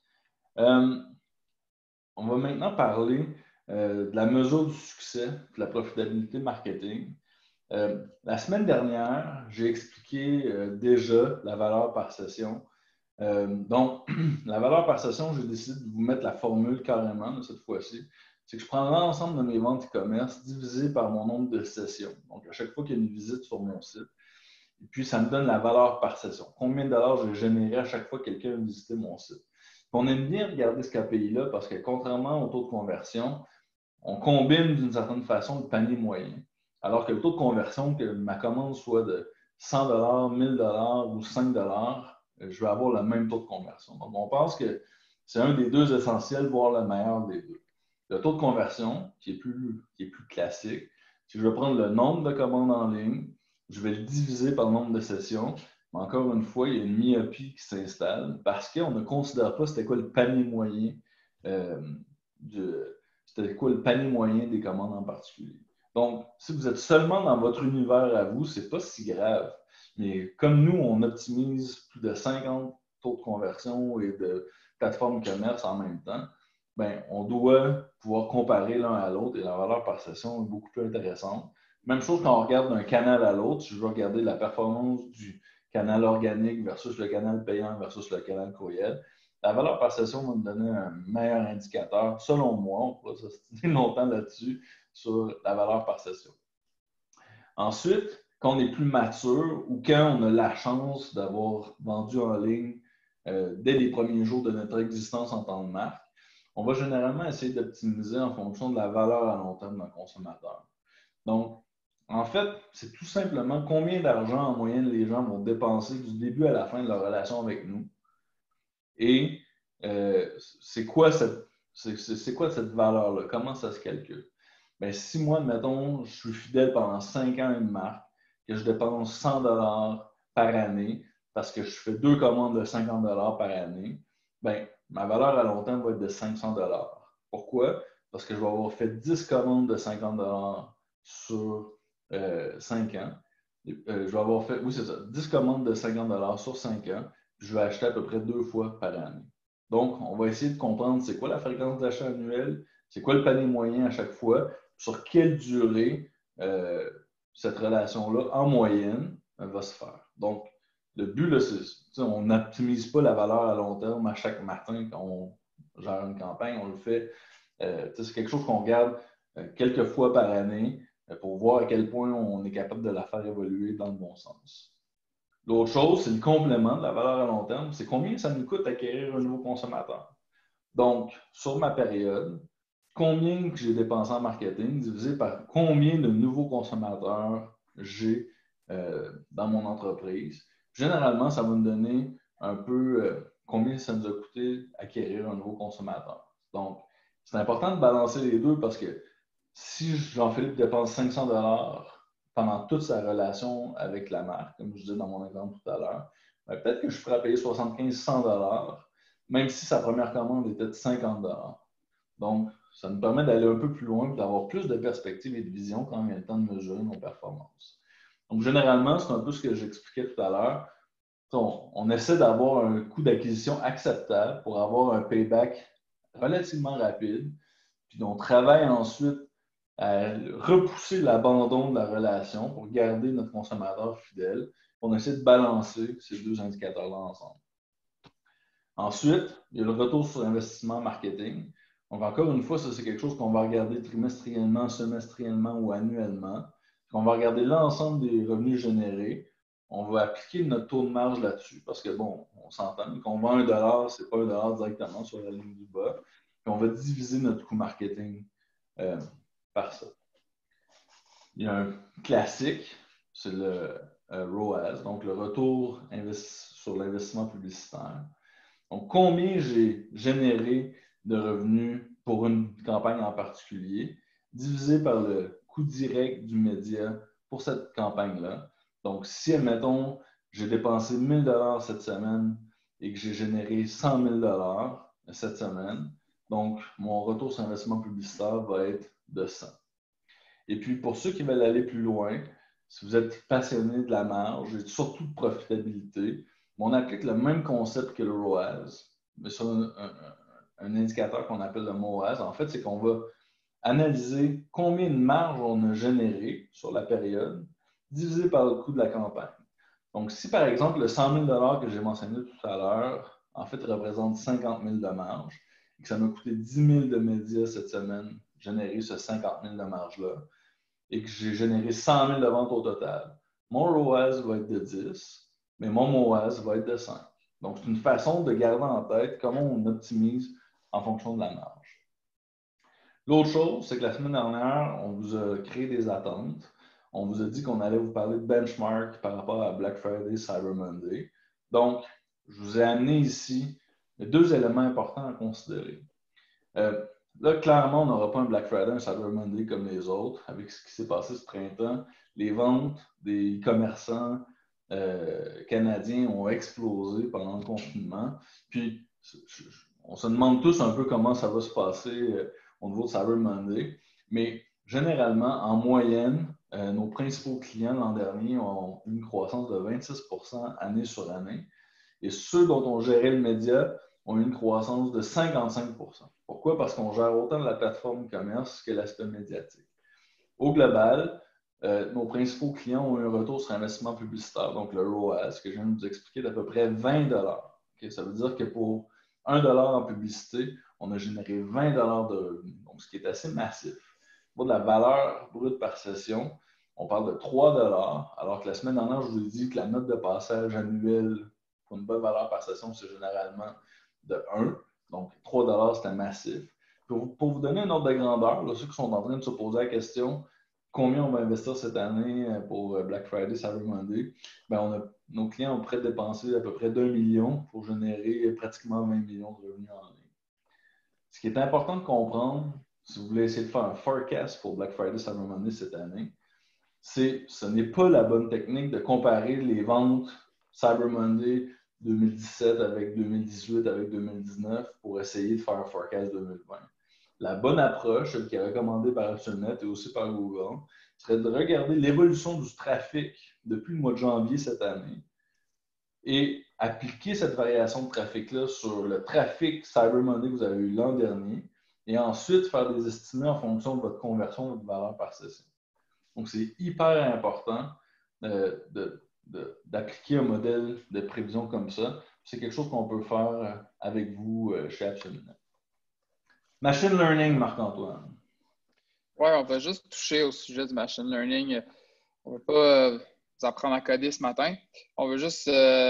On va maintenant parler de la mesure du succès, de la profitabilité marketing. La semaine dernière, j'ai expliqué déjà la valeur par session. Donc, la valeur par session, j'ai décidé de vous mettre la formule carrément cette fois-ci. C'est que je prends l'ensemble de mes ventes e-commerce divisé par mon nombre de sessions. Donc, à chaque fois qu'il y a une visite sur mon site, et puis ça me donne la valeur par session. Combien de dollars je vais générer à chaque fois que quelqu'un vient visiter mon site. Puis on aime bien regarder ce KPI-là parce que contrairement au taux de conversion, on combine d'une certaine façon le panier moyen. Alors que le taux de conversion, que ma commande soit de 100 $, 1000 $ ou 5 $, je vais avoir le même taux de conversion. Donc, on pense que c'est un des deux essentiels, voire le meilleur des deux. Le taux de conversion, qui est plus classique, c'est que je vais prendre le nombre de commandes en ligne, je vais le diviser par le nombre de sessions. Mais encore une fois, il y a une myopie qui s'installe parce qu'on ne considère pas c'était quoi le panier moyen c'était quoi le panier moyen des commandes en particulier. Donc, si vous êtes seulement dans votre univers à vous, ce n'est pas si grave. Mais comme nous, on optimise plus de 50 taux de conversion et de plateformes commerce en même temps, bien, on doit pouvoir comparer l'un à l'autre et la valeur par session est beaucoup plus intéressante. Même chose quand on regarde d'un canal à l'autre, si je veux regarder la performance du canal organique versus le canal payant versus le canal courriel, la valeur par session va me donner un meilleur indicateur, selon moi. On pourra s'ostiner longtemps là-dessus, sur la valeur par session. Ensuite, quand on est plus mature ou quand on a la chance d'avoir vendu en ligne dès les premiers jours de notre existence en tant que marque, on va généralement essayer d'optimiser en fonction de la valeur à long terme d'un consommateur. Donc, en fait, c'est tout simplement combien d'argent en moyenne les gens vont dépenser du début à la fin de leur relation avec nous. Et c'est quoi cette valeur-là? Comment ça se calcule? Bien, si moi, admettons, je suis fidèle pendant 5 ans à une marque, que je dépense 100 $ par année parce que je fais 2 commandes de 50 $ par année, bien, ma valeur à long terme va être de 500 $. Pourquoi? Parce que je vais avoir fait 10 commandes de 50 $ sur 5 ans. Je vais avoir fait, oui, c'est ça, 10 commandes de 50 $ sur 5 ans. Je vais acheter à peu près 2 fois par année. Donc, on va essayer de comprendre c'est quoi la fréquence d'achat annuelle, c'est quoi le panier moyen à chaque fois, sur quelle durée cette relation-là, en moyenne, va se faire. Donc, le but, là, c'est on n'optimise pas la valeur à long terme à chaque matin quand on gère une campagne. On le fait, c'est quelque chose qu'on regarde quelques fois par année pour voir à quel point on est capable de la faire évoluer dans le bon sens. L'autre chose, c'est le complément de la valeur à long terme. C'est combien ça nous coûte acquérir un nouveau consommateur. Donc, sur ma période, combien que j'ai dépensé en marketing divisé par combien de nouveaux consommateurs j'ai dans mon entreprise. Généralement, ça va me donner un peu combien ça nous a coûté acquérir un nouveau consommateur. Donc, c'est important de balancer les deux parce que si Jean-Philippe dépense 500 $ pendant toute sa relation avec la marque, comme je disais dans mon exemple tout à l'heure, peut-être que je pourrais payer 75-100 $, même si sa première commande était de 50 $. Donc, ça nous permet d'aller un peu plus loin et d'avoir plus de perspectives et de vision quand il vient le temps de mesurer nos performances. Donc, généralement, c'est un peu ce que j'expliquais tout à l'heure. On essaie d'avoir un coût d'acquisition acceptable pour avoir un payback relativement rapide. Puis on travaille ensuite à repousser l'abandon de la relation pour garder notre consommateur fidèle. On essaie de balancer ces deux indicateurs-là ensemble. Ensuite, il y a le retour sur investissement marketing. Donc, encore une fois, ça, c'est quelque chose qu'on va regarder trimestriellement, semestriellement ou annuellement. On va regarder l'ensemble des revenus générés. On va appliquer notre taux de marge là-dessus parce que, bon, on s'entend qu'on vend $1, ce n'est pas $1 directement sur la ligne du bas. Puis on va diviser notre coût marketing par ça. Il y a un classique, c'est le ROAS, donc le retour sur l'investissement publicitaire. Donc, combien j'ai généré de revenus pour une campagne en particulier, divisé par le coût direct du média pour cette campagne-là. Donc, si, admettons, j'ai dépensé 1 000 $ cette semaine et que j'ai généré 100 000 $ cette semaine, donc mon retour sur investissement publicitaire va être de 100. Et puis, pour ceux qui veulent aller plus loin, si vous êtes passionné de la marge et surtout de profitabilité, on applique le même concept que le ROAS, mais sur un indicateur qu'on appelle le MOAS. En fait, c'est qu'on va analyser combien de marge on a généré sur la période, divisé par le coût de la campagne. Donc, si par exemple, le 100 000 $ que j'ai mentionné tout à l'heure, en fait, représente 50 000 de marge, et que ça m'a coûté 10 000 de médias cette semaine, générer ce 50 000 de marge-là, et que j'ai généré 100 000 de ventes au total, mon ROAS va être de 10, mais mon MOAS va être de 5. Donc, c'est une façon de garder en tête comment on optimise en fonction de la marge. L'autre chose, c'est que la semaine dernière, on vous a créé des attentes. On vous a dit qu'on allait vous parler de benchmark par rapport à Black Friday, Cyber Monday. Donc, je vous ai amené ici deux éléments importants à considérer. Là, clairement, on n'aura pas un Black Friday, un Cyber Monday comme les autres. Avec ce qui s'est passé ce printemps, les ventes des commerçants canadiens ont explosé pendant le confinement. Puis, on se demande tous un peu comment ça va se passer au niveau de Cyber Monday. Mais généralement, en moyenne, nos principaux clients l'an dernier ont eu une croissance de 26% année sur année. Et ceux dont on gérait le média ont eu une croissance de 55%. Pourquoi? Parce qu'on gère autant la plateforme e-commerce que l'aspect médiatique. Au global, nos principaux clients ont eu un retour sur investissement publicitaire, donc le ROAS, que je viens de vous expliquer, d'à peu près 20 $. Okay? Ça veut dire que pour 1 $ en publicité, on a généré 20 $ de revenus, donc ce qui est assez massif. Pour de la valeur brute par session, on parle de 3 $, alors que la semaine dernière, je vous ai dit que la note de passage annuelle pour une bonne valeur par session, c'est généralement de 1. Donc, 3 $, c'était massif. Pour vous donner un ordre de grandeur, là, ceux qui sont en train de se poser la question combien on va investir cette année pour Black Friday, Cyber Monday, nos clients ont prêt de dépenser à peu près 2 millions pour générer pratiquement 20 millions de revenus en ligne. Ce qui est important de comprendre, si vous voulez essayer de faire un forecast pour Black Friday, Cyber Monday cette année, ce n'est pas la bonne technique de comparer les ventes Cyber Monday 2017 avec 2018 avec 2019 pour essayer de faire un forecast 2020. La bonne approche, celle qui est recommandée par Absolnet et aussi par Google, serait de regarder l'évolution du trafic depuis le mois de janvier cette année et appliquer cette variation de trafic-là sur le trafic Cyber Monday que vous avez eu l'an dernier et ensuite faire des estimés en fonction de votre conversion, de votre valeur par session. Donc, c'est hyper important d'appliquer un modèle de prévision comme ça. C'est quelque chose qu'on peut faire avec vous chez Absolnet. Machine Learning, Marc-Antoine. Oui, on va juste toucher au sujet du Machine Learning. On ne va pas vous apprendre à coder ce matin. On va juste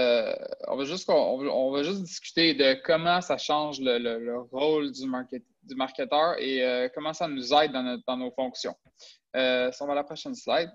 discuter de comment ça change le rôle du marketeur et comment ça nous aide dans nos fonctions. Si on va à la prochaine slide.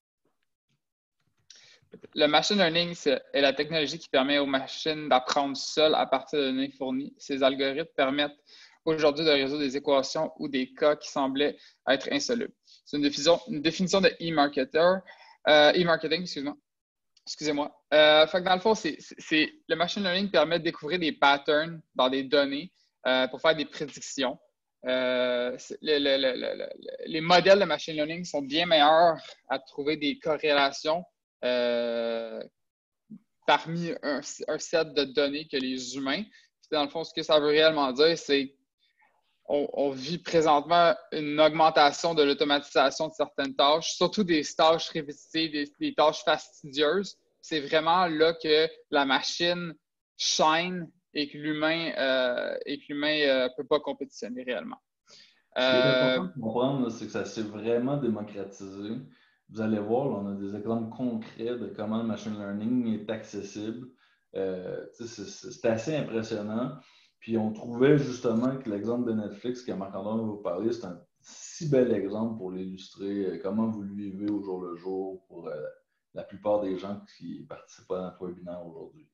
Le machine learning est la technologie qui permet aux machines d'apprendre seules à partir de données fournies. Ces algorithmes permettent aujourd'hui de résoudre des équations ou des cas qui semblaient être insolubles. C'est une définition de e-marketing, excusez-moi. Fait que dans le fond, le machine learning permet de découvrir des patterns dans des données pour faire des prédictions. Les modèles de machine learning sont bien meilleurs à trouver des corrélations parmi un set de données que les humains. Puis dans le fond, ce que ça veut réellement dire, c'est qu'on vit présentement une augmentation de l'automatisation de certaines tâches, surtout des tâches répétitives, des tâches fastidieuses. C'est vraiment là que la machine shine et que l'humain ne peut pas compétitionner réellement. Ce qui est important de comprendre, c'est que ça s'est vraiment démocratisé. Vous allez voir, là, on a des exemples concrets de comment le machine learning est accessible. C'est assez impressionnant. Puis on trouvait justement que l'exemple de Netflix que Marc-Antoine va vous parler, c'est un si bel exemple pour l'illustrer, comment vous le vivez au jour le jour pour la plupart des gens qui participent à notre webinaire aujourd'hui.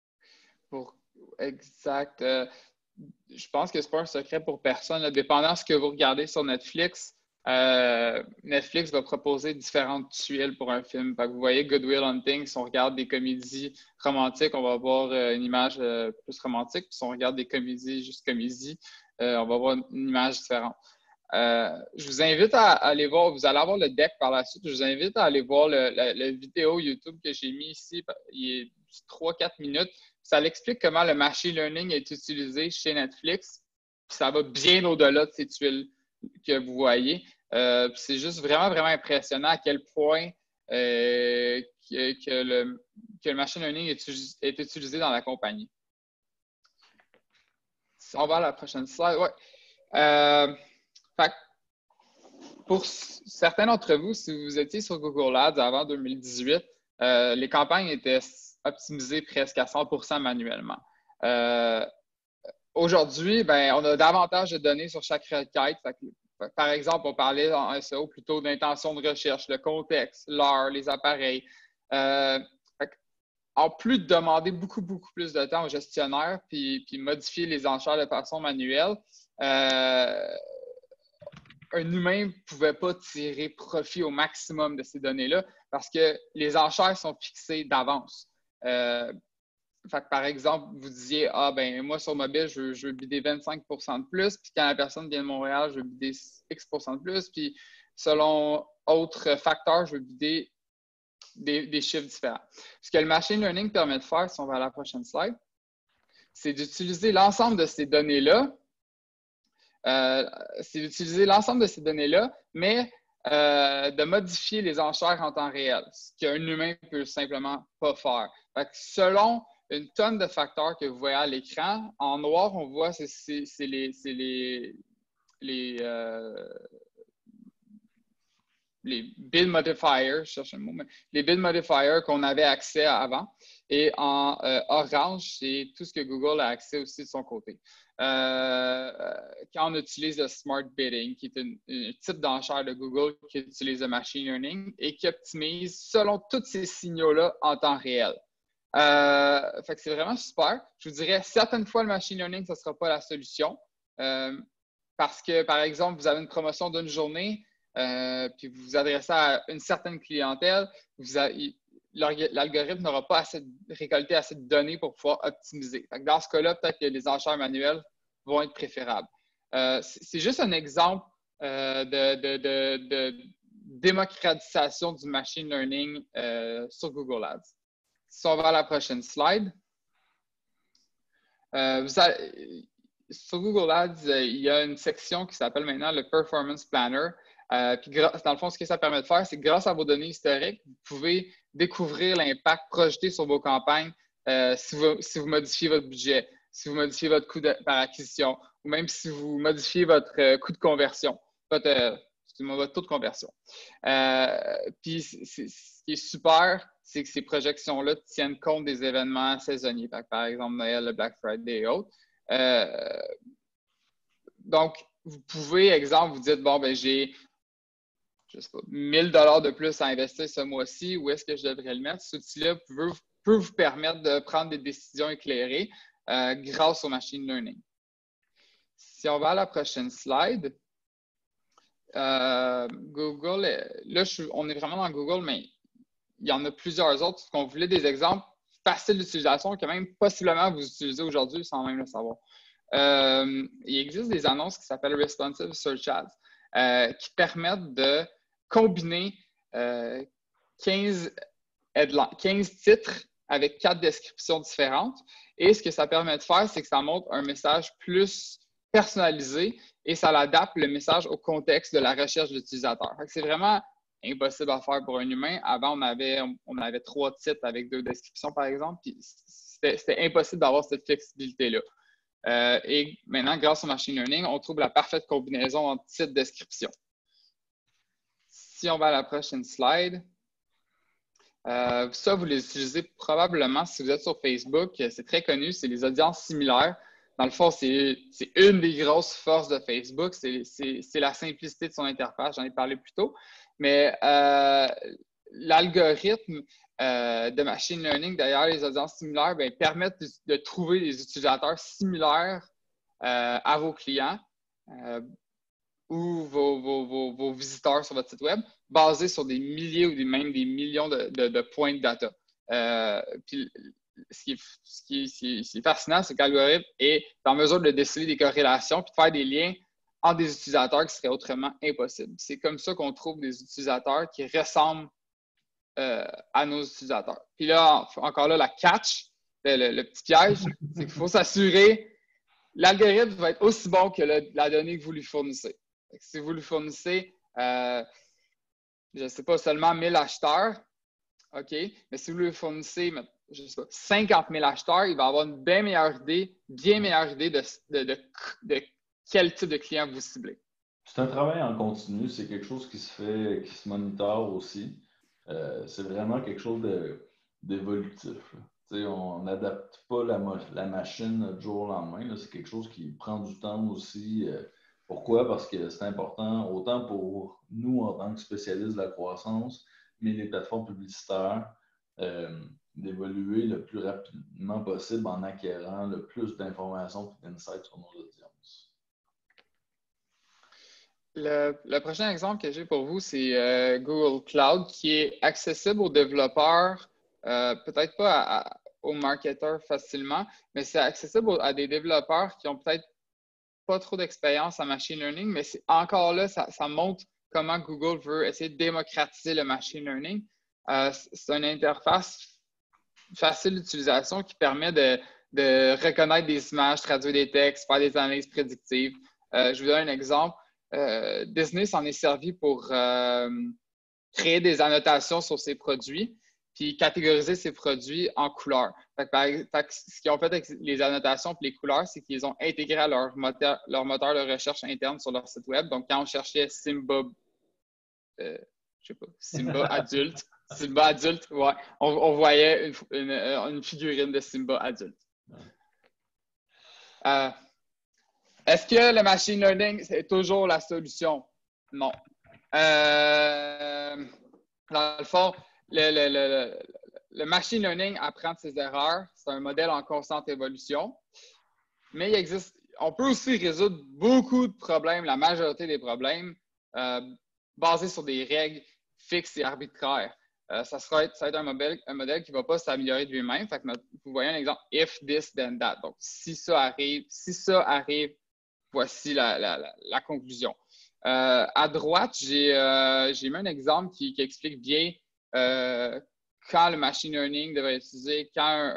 Exact. Je pense que ce n'est pas un secret pour personne. Là. Dépendant de ce que vous regardez sur Netflix, Netflix va proposer différentes tuiles pour un film. Vous voyez Good Will Hunting, si on regarde des comédies romantiques, on va avoir une image plus romantique. Puis si on regarde des comédies juste comédie, on va avoir une image différente. Je vous invite à aller voir, vous allez avoir le deck par la suite, je vous invite à aller voir la vidéo YouTube que j'ai mis ici, il est 3-4 minutes. Ça l'explique comment le machine learning est utilisé chez Netflix. Ça va bien au-delà de ces tuiles que vous voyez. C'est juste vraiment, vraiment impressionnant à quel point que le machine learning est utilisé dans la compagnie. Si on va à la prochaine slide. Ouais. Pour certains d'entre vous, si vous étiez sur Google Ads avant 2018, les campagnes étaient optimisées presque à 100% manuellement. Aujourd'hui, on a davantage de données sur chaque requête. Par exemple, on parlait en SEO plutôt d'intention de recherche, le contexte, l'heure, les appareils. En plus de demander beaucoup, beaucoup plus de temps aux gestionnaires puis modifier les enchères de façon manuelle, un humain ne pouvait pas tirer profit au maximum de ces données-là parce que les enchères sont fixées d'avance. Par exemple, vous disiez, moi sur mobile, je veux bider 25% de plus, puis quand la personne vient de Montréal, je veux bider X% de plus, puis selon autres facteurs, je veux bider des chiffres différents. Ce que le machine learning permet de faire, si on va à la prochaine slide, c'est d'utiliser l'ensemble de ces données-là. Mais de modifier les enchères en temps réel, ce qu'un humain ne peut simplement pas faire. Selon une tonne de facteurs que vous voyez à l'écran, en noir, on voit c'est les bid modifiers, je cherche un mot, mais les bid modifiers qu'on avait accès à avant. Et en orange, c'est tout ce que Google a accès aussi de son côté. Quand on utilise le Smart Bidding, qui est un type d'enchère de Google qui utilise le machine learning et qui optimise selon tous ces signaux-là en temps réel. C'est vraiment super. Je vous dirais, certaines fois, le machine learning, ce ne sera pas la solution. Parce que, par exemple, vous avez une promotion d'une journée, puis vous vous adressez à une certaine clientèle, l'algorithme n'aura pas récolté assez de données pour pouvoir optimiser. Dans ce cas-là, peut-être que les enchères manuelles vont être préférables. C'est juste un exemple de démocratisation du machine learning sur Google Ads. Si on va à la prochaine slide. Sur Google Ads, il y a une section qui s'appelle maintenant le Performance Planner. Puis dans le fond, ce que ça permet de faire, c'est que grâce à vos données historiques, vous pouvez découvrir l'impact projeté sur vos campagnes si vous modifiez votre budget, si vous modifiez votre coût par acquisition, ou même si vous modifiez votre coût de conversion, votre taux de conversion. Puis ce qui est super, c'est que ces projections-là tiennent compte des événements saisonniers, par exemple Noël, le Black Friday et autres. Donc, vous pouvez, exemple, vous dites, j'ai je sais pas, 1000 $ de plus à investir ce mois-ci, où est-ce que je devrais le mettre? Cet outil-là peut vous permettre de prendre des décisions éclairées grâce au machine learning. Si on va à la prochaine slide, Google, là, on est vraiment dans Google, mais il y en a plusieurs autres. On voulait des exemples faciles d'utilisation que même possiblement vous utilisez aujourd'hui sans même le savoir. Il existe des annonces qui s'appellent Responsive Search Ads qui permettent de combiner 15 titres avec 4 descriptions différentes. Et ce que ça permet de faire, c'est que ça montre un message plus personnalisé et ça adapte le message au contexte de la recherche de l'utilisateur. C'est vraiment impossible à faire pour un humain. Avant, on avait 3 titres avec 2 descriptions, par exemple, puis c'était impossible d'avoir cette flexibilité-là. Et maintenant, grâce au machine learning, on trouve la parfaite combinaison entre titre et description. Si on va à la prochaine slide, ça, vous les utilisez probablement si vous êtes sur Facebook. C'est très connu, c'est les audiences similaires. Dans le fond, c'est une des grosses forces de Facebook. C'est la simplicité de son interface. J'en ai parlé plus tôt. Mais l'algorithme de machine learning, d'ailleurs, les audiences similaires, permettent de trouver des utilisateurs similaires à vos clients ou vos visiteurs sur votre site web, basés sur des milliers ou même des millions de points de data. Puis, ce qui est fascinant, c'est que l'algorithme est en mesure de déceler des corrélations puis de faire des liens entre des utilisateurs qui seraient autrement impossibles. C'est comme ça qu'on trouve des utilisateurs qui ressemblent à nos utilisateurs. Puis là, encore là, la catch, le petit piège, c'est qu'il faut s'assurer l'algorithme va être aussi bon que la donnée que vous lui fournissez. Si vous lui fournissez, je ne sais pas, seulement 1000 acheteurs, OK, mais si vous lui fournissez, je sais pas, 50 000 acheteurs, il va avoir une bien meilleure idée de quel type de client vous ciblez. C'est un travail en continu, c'est quelque chose qui se fait, qui se monitore aussi. C'est vraiment quelque chose d'évolutif. On n'adapte pas la machine du jour au lendemain. C'est quelque chose qui prend du temps aussi. Pourquoi? Parce que c'est important, autant pour nous en tant que spécialistes de la croissance, mais les plateformes publicitaires, d'évoluer le plus rapidement possible en acquérant le plus d'informations et d'insights sur nos audiences. Le prochain exemple que j'ai pour vous, c'est Google Cloud, qui est accessible aux développeurs, peut-être pas aux marketeurs facilement, mais c'est accessible à des développeurs qui ont peut-être pas trop d'expérience en machine learning, mais encore là, ça montre comment Google veut essayer de démocratiser le machine learning. C'est une interface facile d'utilisation qui permet de reconnaître des images, traduire des textes, faire des analyses prédictives. Je vous donne un exemple. Disney s'en est servi pour créer des annotations sur ses produits puis catégoriser ses produits en couleurs. Ce qu'ils ont fait avec les annotations et les couleurs, c'est qu'ils ont intégré à leur moteur de recherche interne sur leur site web. Donc, quand on cherchait Simba, Simba adulte, ouais, on voyait une figurine de Simba adulte. Est-ce que le machine learning, c'est toujours la solution? Non. Dans le fond, le machine learning apprend de ses erreurs. C'est un modèle en constante évolution. Mais on peut aussi résoudre beaucoup de problèmes, la majorité des problèmes, basés sur des règles fixes et arbitraires. Ça va être un modèle qui ne va pas s'améliorer de lui-même. Vous voyez un exemple, if this, then that. Donc, si ça arrive, voici la conclusion. À droite, j'ai mis un exemple qui explique bien quand le machine learning devrait être utilisé, quand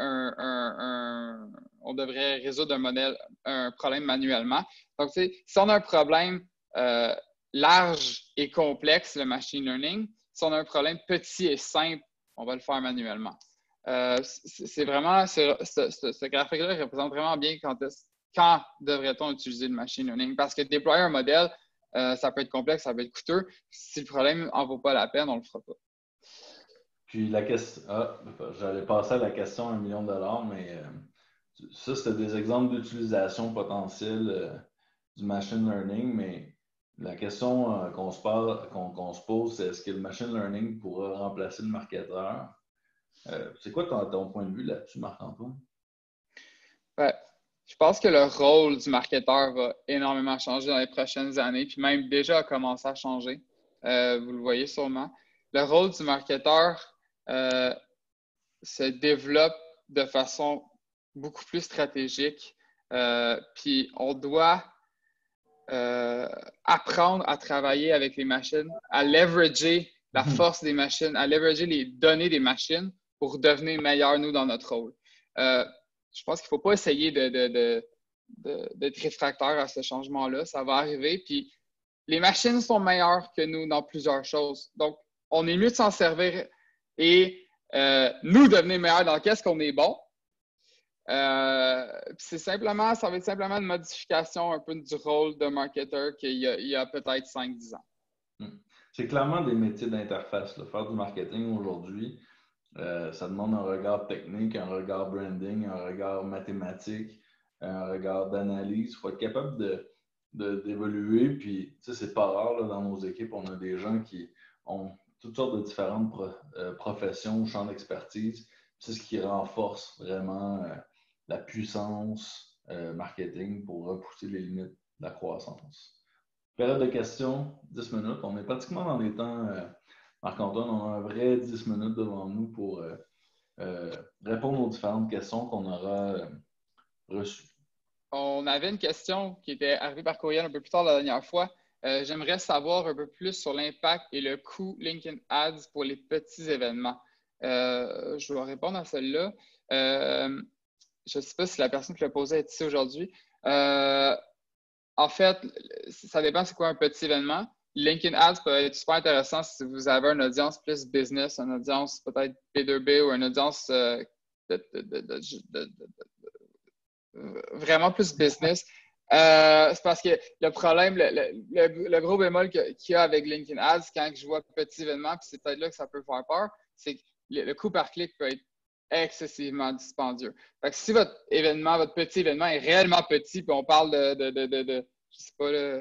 on devrait résoudre un problème manuellement. Donc, si on a un problème large et complexe, le machine learning, si on a un problème petit et simple, on va le faire manuellement. C'est vraiment, ce graphique-là représente vraiment bien quand devrait-on utiliser le machine learning. Parce que déployer un modèle, ça peut être complexe, ça peut être coûteux. Si le problème n'en vaut pas la peine, on ne le fera pas. Puis la question, j'allais passer à la question $1 million, mais ça, c'était des exemples d'utilisation potentielle du machine learning, mais la question qu'on se pose, c'est est-ce que le machine learning pourra remplacer le marketeur? C'est quoi ton point de vue là-dessus, Marc-Antoine? Je pense que le rôle du marketeur va énormément changer dans les prochaines années, puis même déjà a commencé à changer. Vous le voyez sûrement. Le rôle du marketeur se développe de façon beaucoup plus stratégique. Puis on doit apprendre à travailler avec les machines, à leverager la force des machines, à leverager les données des machines pour devenir meilleurs, nous, dans notre rôle. Je pense qu'il ne faut pas essayer d'être réfractaire à ce changement-là. Ça va arriver. Puis les machines sont meilleures que nous dans plusieurs choses. Donc, on est mieux de s'en servir et nous devenir meilleurs dans qu'est-ce qu'on est bon. Ça va être simplement une modification un peu du rôle de marketeur qu'il y a peut-être 5-10 ans. C'est clairement des métiers d'interface. Faire du marketing aujourd'hui, ça demande un regard technique, un regard branding, un regard mathématique, un regard d'analyse. Il faut être capable d'évoluer. Puis, c'est pas rare dans nos équipes, on a des gens qui ont toutes sortes de différentes professions ou champs d'expertise. C'est ce qui renforce vraiment la puissance marketing pour repousser les limites de la croissance. Période de questions, 10 minutes. On est pratiquement dans les temps, Marc-Antoine, on a un vrai 10 minutes devant nous pour répondre aux différentes questions qu'on aura reçues. On avait une question qui était arrivée par courriel un peu plus tard la dernière fois. J'aimerais savoir un peu plus sur l'impact et le coût LinkedIn Ads pour les petits événements. Je vais répondre à celle-là. Je ne sais pas si la personne qui l'a posée est ici aujourd'hui. En fait, ça dépend c'est quoi un petit événement. LinkedIn Ads peut être super intéressant si vous avez une audience plus business, une audience peut-être B2B ou une audience vraiment plus business. C'est parce que le problème, le gros bémol qu'il y a avec LinkedIn Ads, quand je vois petit événement, puis c'est peut-être là que ça peut faire peur, c'est que le coût par clic peut être excessivement dispendieux. Fait que si votre petit événement est réellement petit, puis on parle je sais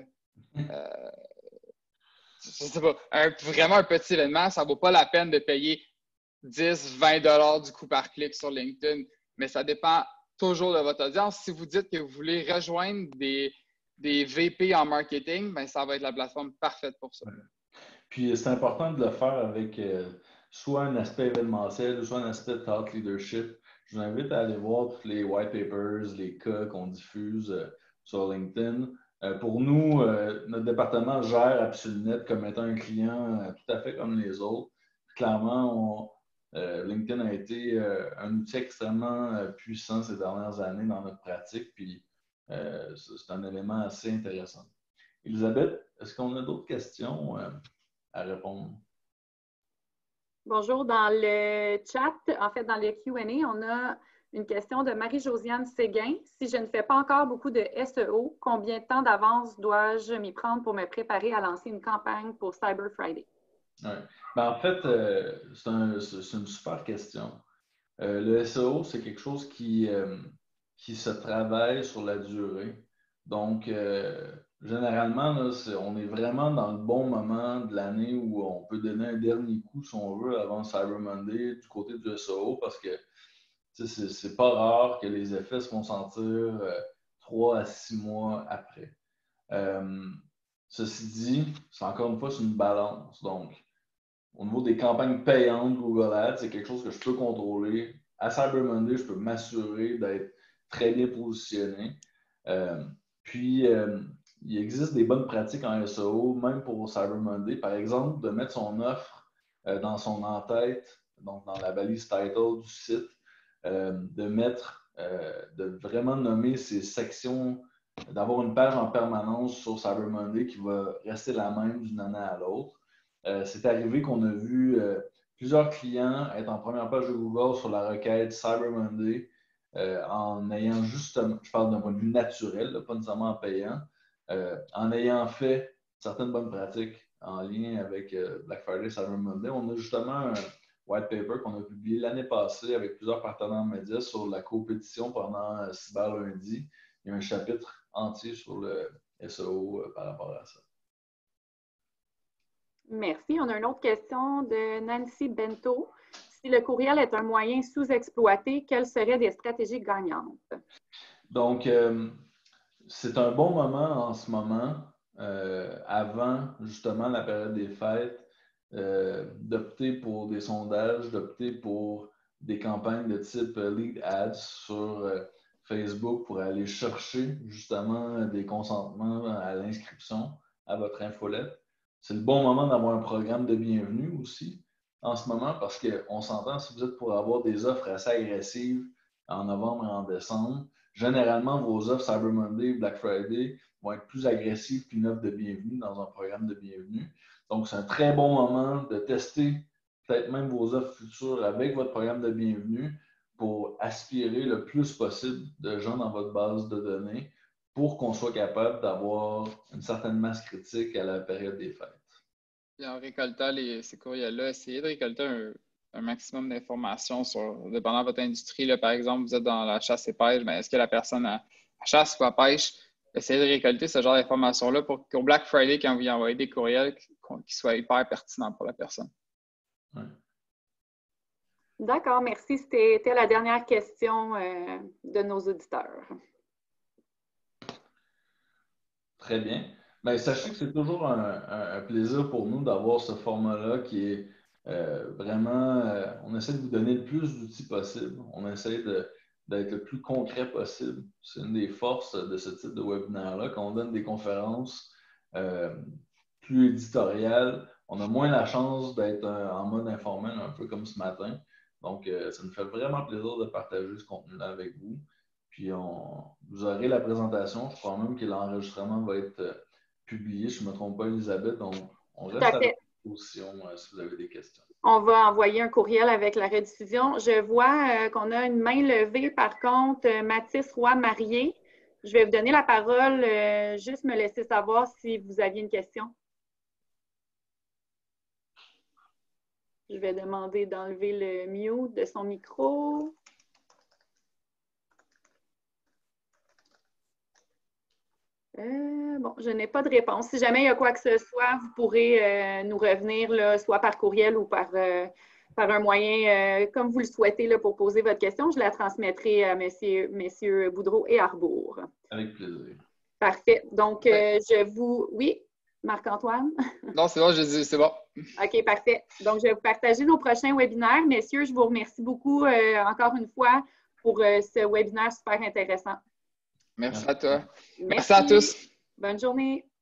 pas, vraiment un petit événement, ça ne vaut pas la peine de payer 10-20 $ du coût par clic sur LinkedIn, mais ça dépend toujours de votre audience. Si vous dites que vous voulez rejoindre des VP en marketing, ben ça va être la plateforme parfaite pour ça. Puis c'est important de le faire avec soit un aspect événementiel, soit un aspect thought leadership. Je vous invite à aller voir tous les white papers, les cas qu'on diffuse sur LinkedIn. Pour nous, notre département gère Absolunet comme étant un client tout à fait comme les autres. Clairement, LinkedIn a été un outil extrêmement puissant ces dernières années dans notre pratique, puis c'est un élément assez intéressant. Elisabeth, est-ce qu'on a d'autres questions à répondre? Bonjour, dans le chat, en fait, dans le Q&A, on a une question de Marie-Josiane Séguin. Si je ne fais pas encore beaucoup de SEO, combien de temps d'avance dois-je m'y prendre pour me préparer à lancer une campagne pour Cyber Friday? Ouais. Ben, en fait, c'est une super question. Le SEO, c'est quelque chose qui se travaille sur la durée. Donc, généralement, là, on est vraiment dans le bon moment de l'année où on peut donner un dernier coup, si on veut, avant Cyber Monday du côté du SEO, parce que c'est pas rare que les effets se font sentir 3 à 6 mois après. Ceci dit, c'est encore une fois, c'est une balance. Donc, au niveau des campagnes payantes Google Ads, c'est quelque chose que je peux contrôler. À Cyber Monday, je peux m'assurer d'être très bien positionné. Puis, il existe des bonnes pratiques en SEO, même pour Cyber Monday. Par exemple, de mettre son offre dans son en-tête, donc dans la balise title du site, de vraiment nommer ses sections, d'avoir une page en permanence sur Cyber Monday qui va rester la même d'une année à l'autre. C'est arrivé qu'on a vu plusieurs clients être en première page de Google sur la requête Cyber Monday en ayant justement, je parle d'un point de vue naturel, là, pas nécessairement en payant, en ayant fait certaines bonnes pratiques en lien avec Black Friday, Cyber Monday. On a justement un white paper qu'on a publié l'année passée avec plusieurs partenaires médias sur la compétition pendant Cyber Lundi. Il y a un chapitre entier sur le SEO par rapport à ça. Merci. On a une autre question de Nancy Bento. Si le courriel est un moyen sous-exploité, quelles seraient des stratégies gagnantes? Donc, c'est un bon moment en ce moment, avant justement la période des fêtes, d'opter pour des sondages, d'opter pour des campagnes de type Lead Ads sur Facebook pour aller chercher justement des consentements à l'inscription à votre infolette. C'est le bon moment d'avoir un programme de bienvenue aussi en ce moment parce qu'on s'entend, si vous êtes pour avoir des offres assez agressives en novembre et en décembre, généralement vos offres Cyber Monday, Black Friday vont être plus agressives qu'une offre de bienvenue dans un programme de bienvenue. Donc, c'est un très bon moment de tester peut-être même vos offres futures avec votre programme de bienvenue pour aspirer le plus possible de gens dans votre base de données pour qu'on soit capable d'avoir une certaine masse critique à la période des fêtes. Et en récoltant ces courriels-là, essayez de récolter un maximum d'informations dépendant de votre industrie. Là, par exemple, vous êtes dans la chasse et pêche, mais est-ce que la personne a chasse ou à pêche? Essayez de récolter ce genre d'informations-là pour qu'au Black Friday, quand vous y envoyez des courriels, qu'ils soient hyper pertinents pour la personne. Ouais. D'accord, merci. C'était la dernière question de nos auditeurs. Très bien. Bien, sachez que c'est toujours un plaisir pour nous d'avoir ce format-là qui est vraiment, on essaie de vous donner le plus d'outils possible. On essaie d'être le plus concret possible. C'est une des forces de ce type de webinaire-là. Quand on donne des conférences plus éditoriales, on a moins la chance d'être en mode informel, un peu comme ce matin. Donc, ça nous fait vraiment plaisir de partager ce contenu-là avec vous. Puis, vous aurez la présentation. Je crois même que l'enregistrement va être publié. Je ne me trompe pas, Elisabeth. Donc, on reste à votre disposition si vous avez des questions. On va envoyer un courriel avec la rediffusion. Je vois qu'on a une main levée, par contre, Mathis Roy-Marié. Je vais vous donner la parole, juste me laisser savoir si vous aviez une question. Je vais demander d'enlever le mute de son micro. Bon, je n'ai pas de réponse. Si jamais il y a quoi que ce soit, vous pourrez nous revenir, là, soit par courriel ou par un moyen, comme vous le souhaitez, là, pour poser votre question. Je la transmettrai à messieurs Boudreau et Arbour. Avec plaisir. Parfait. Donc, je vous... Oui, Marc-Antoine? Non, c'est bon, je dis, c'est bon. OK, parfait. Donc, je vais vous partager nos prochains webinaires. Messieurs, je vous remercie beaucoup encore une fois pour ce webinaire super intéressant. Merci à toi. Merci à tous. Bonne journée.